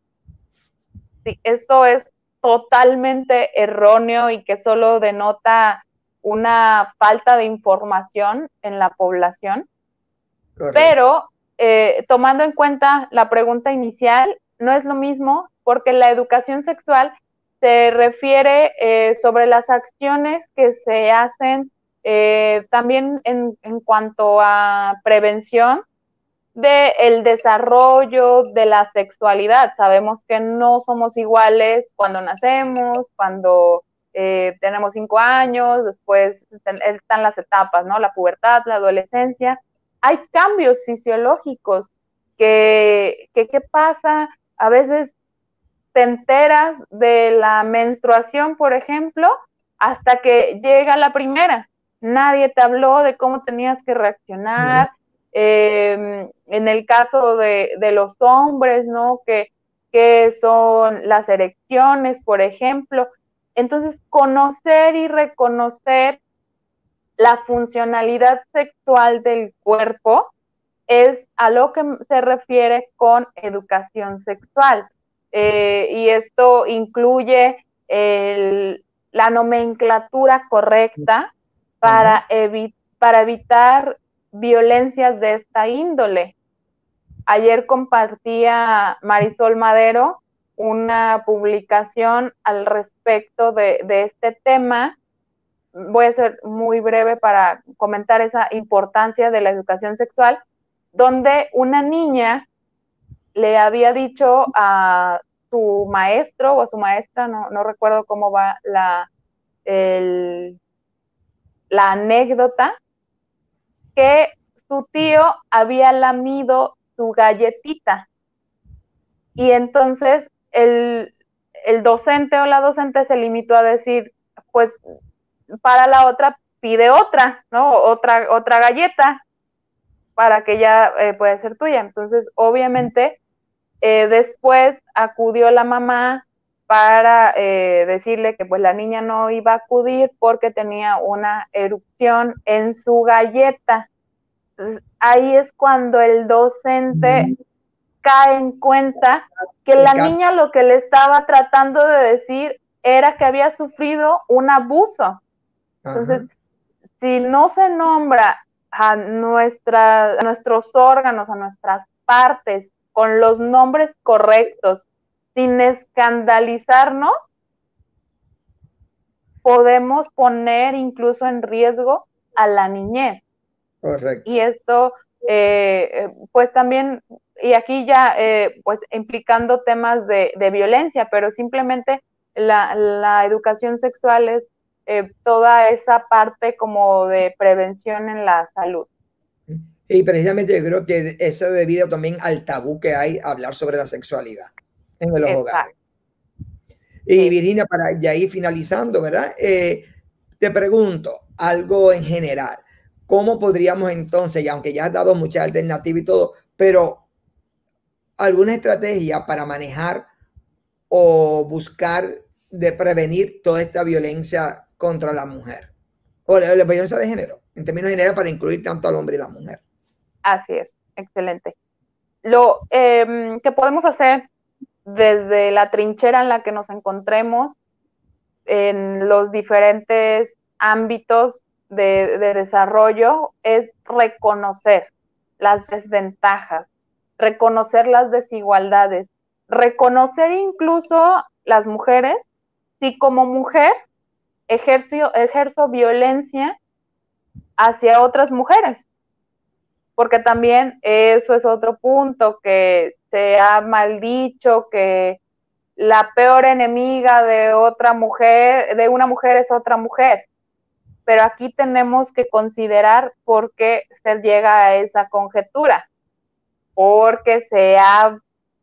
Sí, esto es totalmente erróneo y que solo denota una falta de información en la población. Correcto. Pero tomando en cuenta la pregunta inicial, no es lo mismo porque la educación sexual se refiere sobre las acciones que se hacen también en cuanto a prevención del desarrollo de la sexualidad. Sabemos que no somos iguales cuando nacemos, cuando tenemos 5 años, después están las etapas, ¿no? La pubertad, la adolescencia. Hay cambios fisiológicos ¿qué pasa? A veces te enteras de la menstruación, por ejemplo, hasta que llega la primera. Nadie te habló de cómo tenías que reaccionar. En el caso de los hombres, ¿no? Que son las erecciones, por ejemplo. Entonces, conocer y reconocer la funcionalidad sexual del cuerpo es a lo que se refiere con educación sexual. Y esto incluye la nomenclatura correcta para evitar violencias de esta índole. Ayer compartía Marisol Madero una publicación al respecto de este tema. Voy a ser muy breve para comentar esa importancia de la educación sexual, donde una niña le había dicho a su maestro o a su maestra, no recuerdo cómo va la anécdota, que su tío había lamido su galletita. Y entonces el docente o la docente se limitó a decir, pues para la otra pide otra, ¿no? Otra galleta para que ya pueda ser tuya. Entonces, obviamente, después acudió la mamá para decirle que pues la niña no iba a acudir porque tenía una erupción en su galleta. Entonces, ahí es cuando el docente cae en cuenta que la niña lo que le estaba tratando de decir era que había sufrido un abuso. Entonces, si no se nombra a nuestros órganos, a nuestras partes, con los nombres correctos, sin escandalizarnos, podemos poner incluso en riesgo a la niñez. Correcto. Y esto, pues también, y aquí ya, pues implicando temas de violencia, pero simplemente la educación sexual es toda esa parte como de prevención en la salud. Y precisamente yo creo que eso debido también al tabú que hay a hablar sobre la sexualidad en los hogares. Y Virginia, para ya ir finalizando, ¿verdad? Te pregunto algo en general. ¿Cómo podríamos entonces, y aunque ya has dado muchas alternativas y todo, pero alguna estrategia para manejar o buscar de prevenir toda esta violencia contra la mujer? O la violencia de género, en términos generales, para incluir tanto al hombre y la mujer. Así es, excelente. Lo que podemos hacer desde la trinchera en la que nos encontremos, en los diferentes ámbitos de desarrollo, es reconocer las desventajas, reconocer las desigualdades, reconocer incluso las mujeres, si como mujer ejerzo violencia hacia otras mujeres, porque también eso es otro punto que se ha mal dicho, que la peor enemiga de otra mujer, de una mujer, es otra mujer. Pero aquí tenemos que considerar por qué se llega a esa conjetura, porque se ha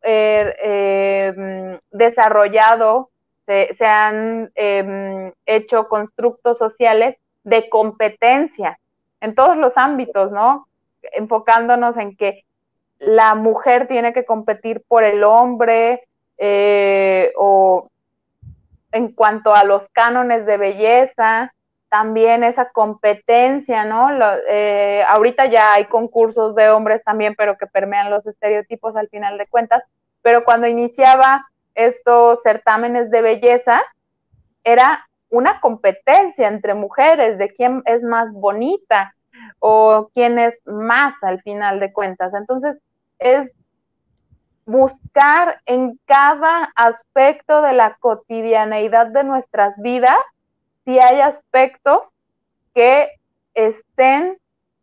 desarrollado, se han hecho constructos sociales de competencia en todos los ámbitos, ¿no? Enfocándonos en que la mujer tiene que competir por el hombre, o en cuanto a los cánones de belleza, también esa competencia, ¿no? Ahorita ya hay concursos de hombres también, pero que permean los estereotipos al final de cuentas, pero cuando iniciaba estos certámenes de belleza, era una competencia entre mujeres de quién es más bonita o quién es más al final de cuentas. Entonces, es buscar en cada aspecto de la cotidianeidad de nuestras vidas si hay aspectos que estén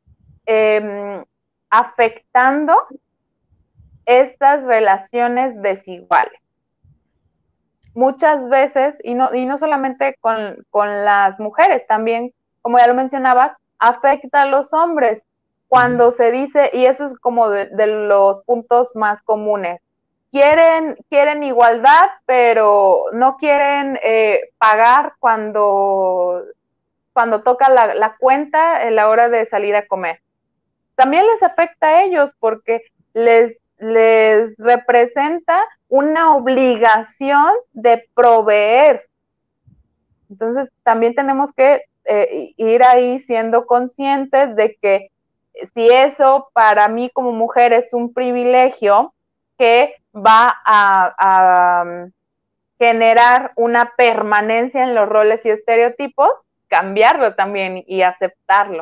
afectando estas relaciones desiguales. Muchas veces, y no solamente con las mujeres, también, como ya lo mencionabas, afecta a los hombres. Cuando se dice, y eso es como de los puntos más comunes, quieren igualdad, pero no quieren pagar cuando toca la cuenta en la hora de salir a comer. También les afecta a ellos porque les representa una obligación de proveer. Entonces, también tenemos que ir ahí siendo conscientes de que si eso para mí como mujer es un privilegio que va a generar una permanencia en los roles y estereotipos, cambiarlo también y aceptarlo.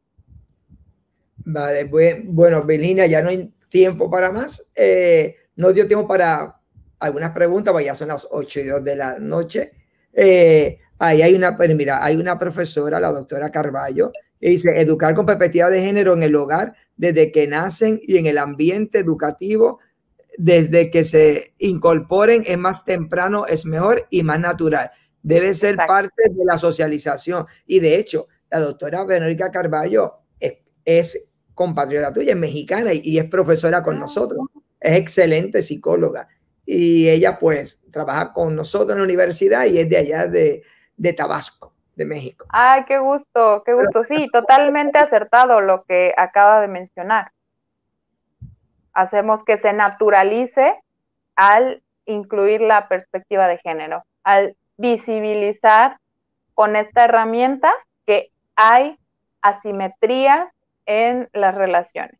Vale, bueno, Virginia, ya no hay tiempo para más. No dio tiempo para algunas preguntas, porque ya son las 8:02 de la noche. Ahí hay mira, hay una profesora, la doctora Carballo, que dice: educar con perspectiva de género en el hogar desde que nacen y en el ambiente educativo, desde que se incorporen, es más temprano, es mejor y más natural. Debe ser parte de la socialización. Y de hecho, la doctora Verónica Carballo es compatriota tuya, es mexicana y es profesora con nosotros. Es excelente psicóloga. Y ella pues trabaja con nosotros en la universidad y es de allá de Tabasco, de México. Ay, qué gusto, qué gusto. Sí, totalmente acertado lo que acaba de mencionar. Hacemos que se naturalice al incluir la perspectiva de género, al visibilizar con esta herramienta que hay asimetrías en las relaciones.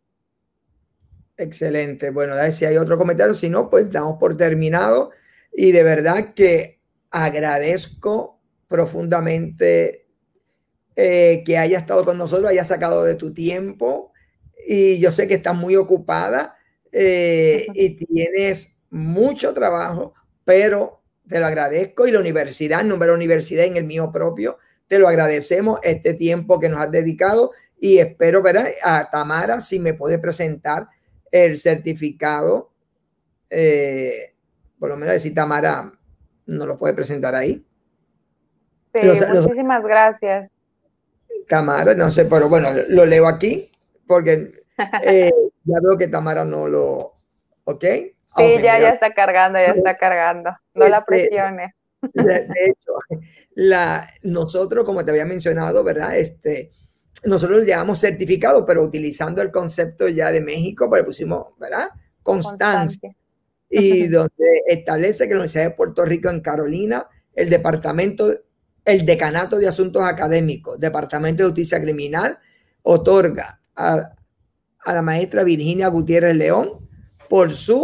Excelente. Bueno, a ver si hay otro comentario. Si no, pues damos por terminado. Y de verdad que agradezco profundamente que haya estado con nosotros, haya sacado de tu tiempo. Y yo sé que estás muy ocupada y tienes mucho trabajo, pero te lo agradezco. Y la universidad, en nombre de la universidad, en el mío propio, te lo agradecemos este tiempo que nos has dedicado. Y espero ver a Tamara si me puede presentar el certificado, por lo menos decir Tamara no lo puede presentar ahí. Sí, muchísimas gracias. Tamara, no sé, pero bueno, lo leo aquí porque ya veo que Tamara no lo, ¿ok? Sí, okay, ya está cargando, ya está cargando. No la presiones. De hecho, nosotros, como te había mencionado, ¿verdad? Nosotros le llamamos certificado, pero utilizando el concepto ya de México, pues le pusimos, ¿verdad? Constancia. Y donde establece que la Universidad de Puerto Rico en Carolina, el Decanato de Asuntos Académicos, Departamento de Justicia Criminal, otorga a la maestra Virginia Gutiérrez León por su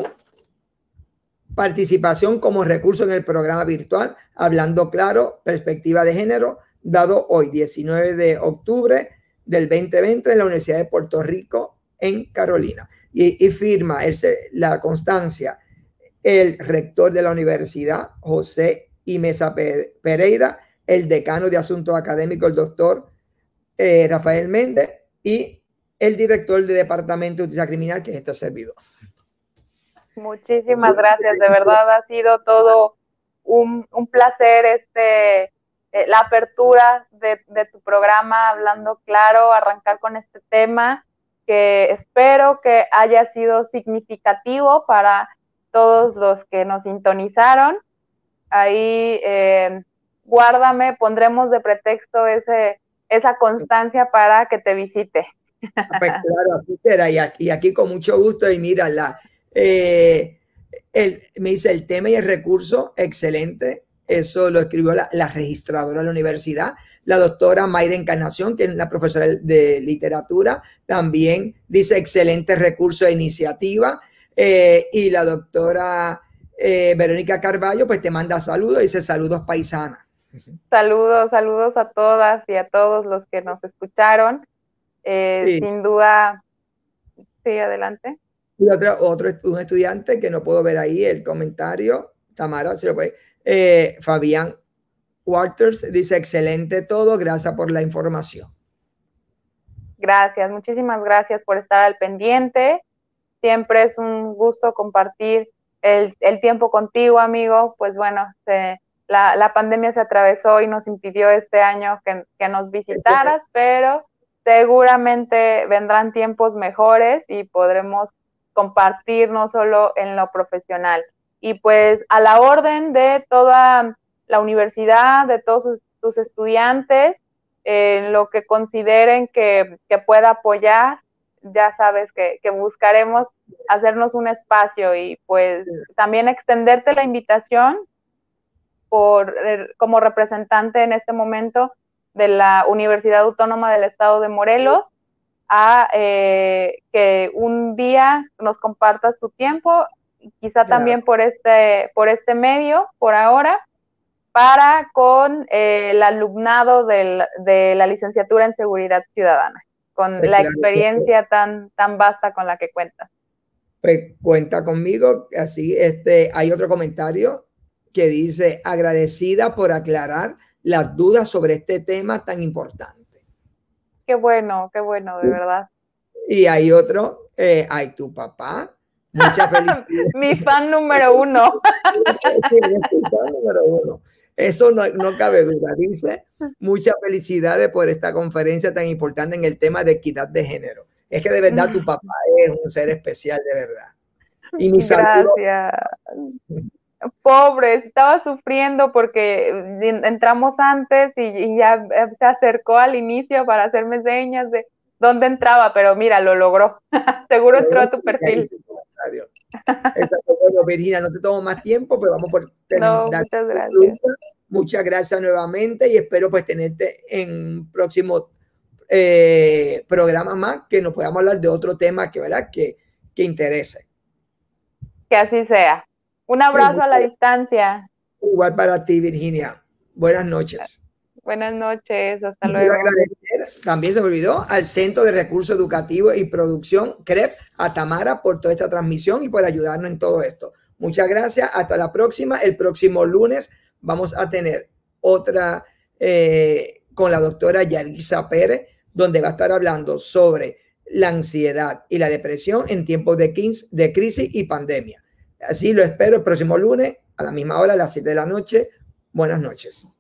participación como recurso en el programa virtual Hablando Claro, Perspectiva de Género, dado hoy, 19 de octubre del 2020 en la Universidad de Puerto Rico en Carolina. Y firma la constancia el rector de la universidad, José I. Mesa Pereira, el decano de Asuntos Académicos, el doctor Rafael Méndez, y el director del Departamento de Justicia Criminal, que es este servidor. Muchísimas gracias, de verdad ha sido todo un placer la apertura de tu programa Hablando Claro, arrancar con este tema que espero que haya sido significativo para todos los que nos sintonizaron. Ahí guárdame, pondremos de pretexto esa constancia para que te visite. Pues claro, así será. Y aquí con mucho gusto. Y mira, me dice el tema y el recurso, excelente. Eso lo escribió la registradora de la universidad, la doctora Mayra Encarnación, que es la profesora de literatura. También dice excelente recurso de iniciativa. Y la doctora Verónica Carballo, pues te manda saludos, dice saludos paisana. Saludos a todas y a todos los que nos escucharon. Sí. Sin duda, sí, adelante. Y un estudiante que no puedo ver ahí el comentario, Tamara, se lo puede. Fabián Walters dice excelente todo, gracias por la información. Gracias, muchísimas gracias por estar al pendiente. Siempre es un gusto compartir el tiempo contigo, amigo. Pues bueno, la pandemia se atravesó y nos impidió este año que nos visitaras, pero seguramente vendrán tiempos mejores y podremos compartir no solo en lo profesional. Y pues a la orden de toda la universidad, de todos tus estudiantes, en lo que consideren que pueda apoyar, ya sabes que buscaremos hacernos un espacio y pues también extenderte la invitación como representante en este momento de la Universidad Autónoma del Estado de Morelos a que un día nos compartas tu tiempo, quizá también por este medio, por ahora, para con el alumnado de la licenciatura en Seguridad Ciudadana, con la experiencia tan vasta con la que cuentas. Pues cuenta conmigo, así hay otro comentario que dice, agradecida por aclarar las dudas sobre este tema tan importante. Qué bueno, de verdad. Y hay otro, ay, tu papá, mucha felicidad. Mi fan número uno. Eso no cabe duda. Dice, muchas felicidades por esta conferencia tan importante en el tema de equidad de género. Es que de verdad tu papá es un ser especial, de verdad. Y mi saludo. Gracias. Pobre, estaba sufriendo porque entramos antes y ya se acercó al inicio para hacerme señas de dónde entraba, pero mira, lo logró. Seguro entró a tu perfil. Bueno, Virginia, no te tomo más tiempo, pero vamos por terminar. No, muchas gracias. Muchas gracias nuevamente y espero pues tenerte en próximo programa más, que nos podamos hablar de otro tema que, ¿verdad? que interese. Que así sea. Un abrazo a la distancia. Igual para ti, Virginia. Buenas noches. Buenas noches, hasta luego. Agradecer, también se me olvidó, al Centro de Recursos Educativos y Producción, CREP, a Tamara por toda esta transmisión y por ayudarnos en todo esto. Muchas gracias, hasta la próxima. El próximo lunes vamos a tener otra con la doctora Yarisa Pérez, donde va a estar hablando sobre la ansiedad y la depresión en tiempos de crisis y pandemia. Así lo espero el próximo lunes a la misma hora, a las 7 de la noche. Buenas noches.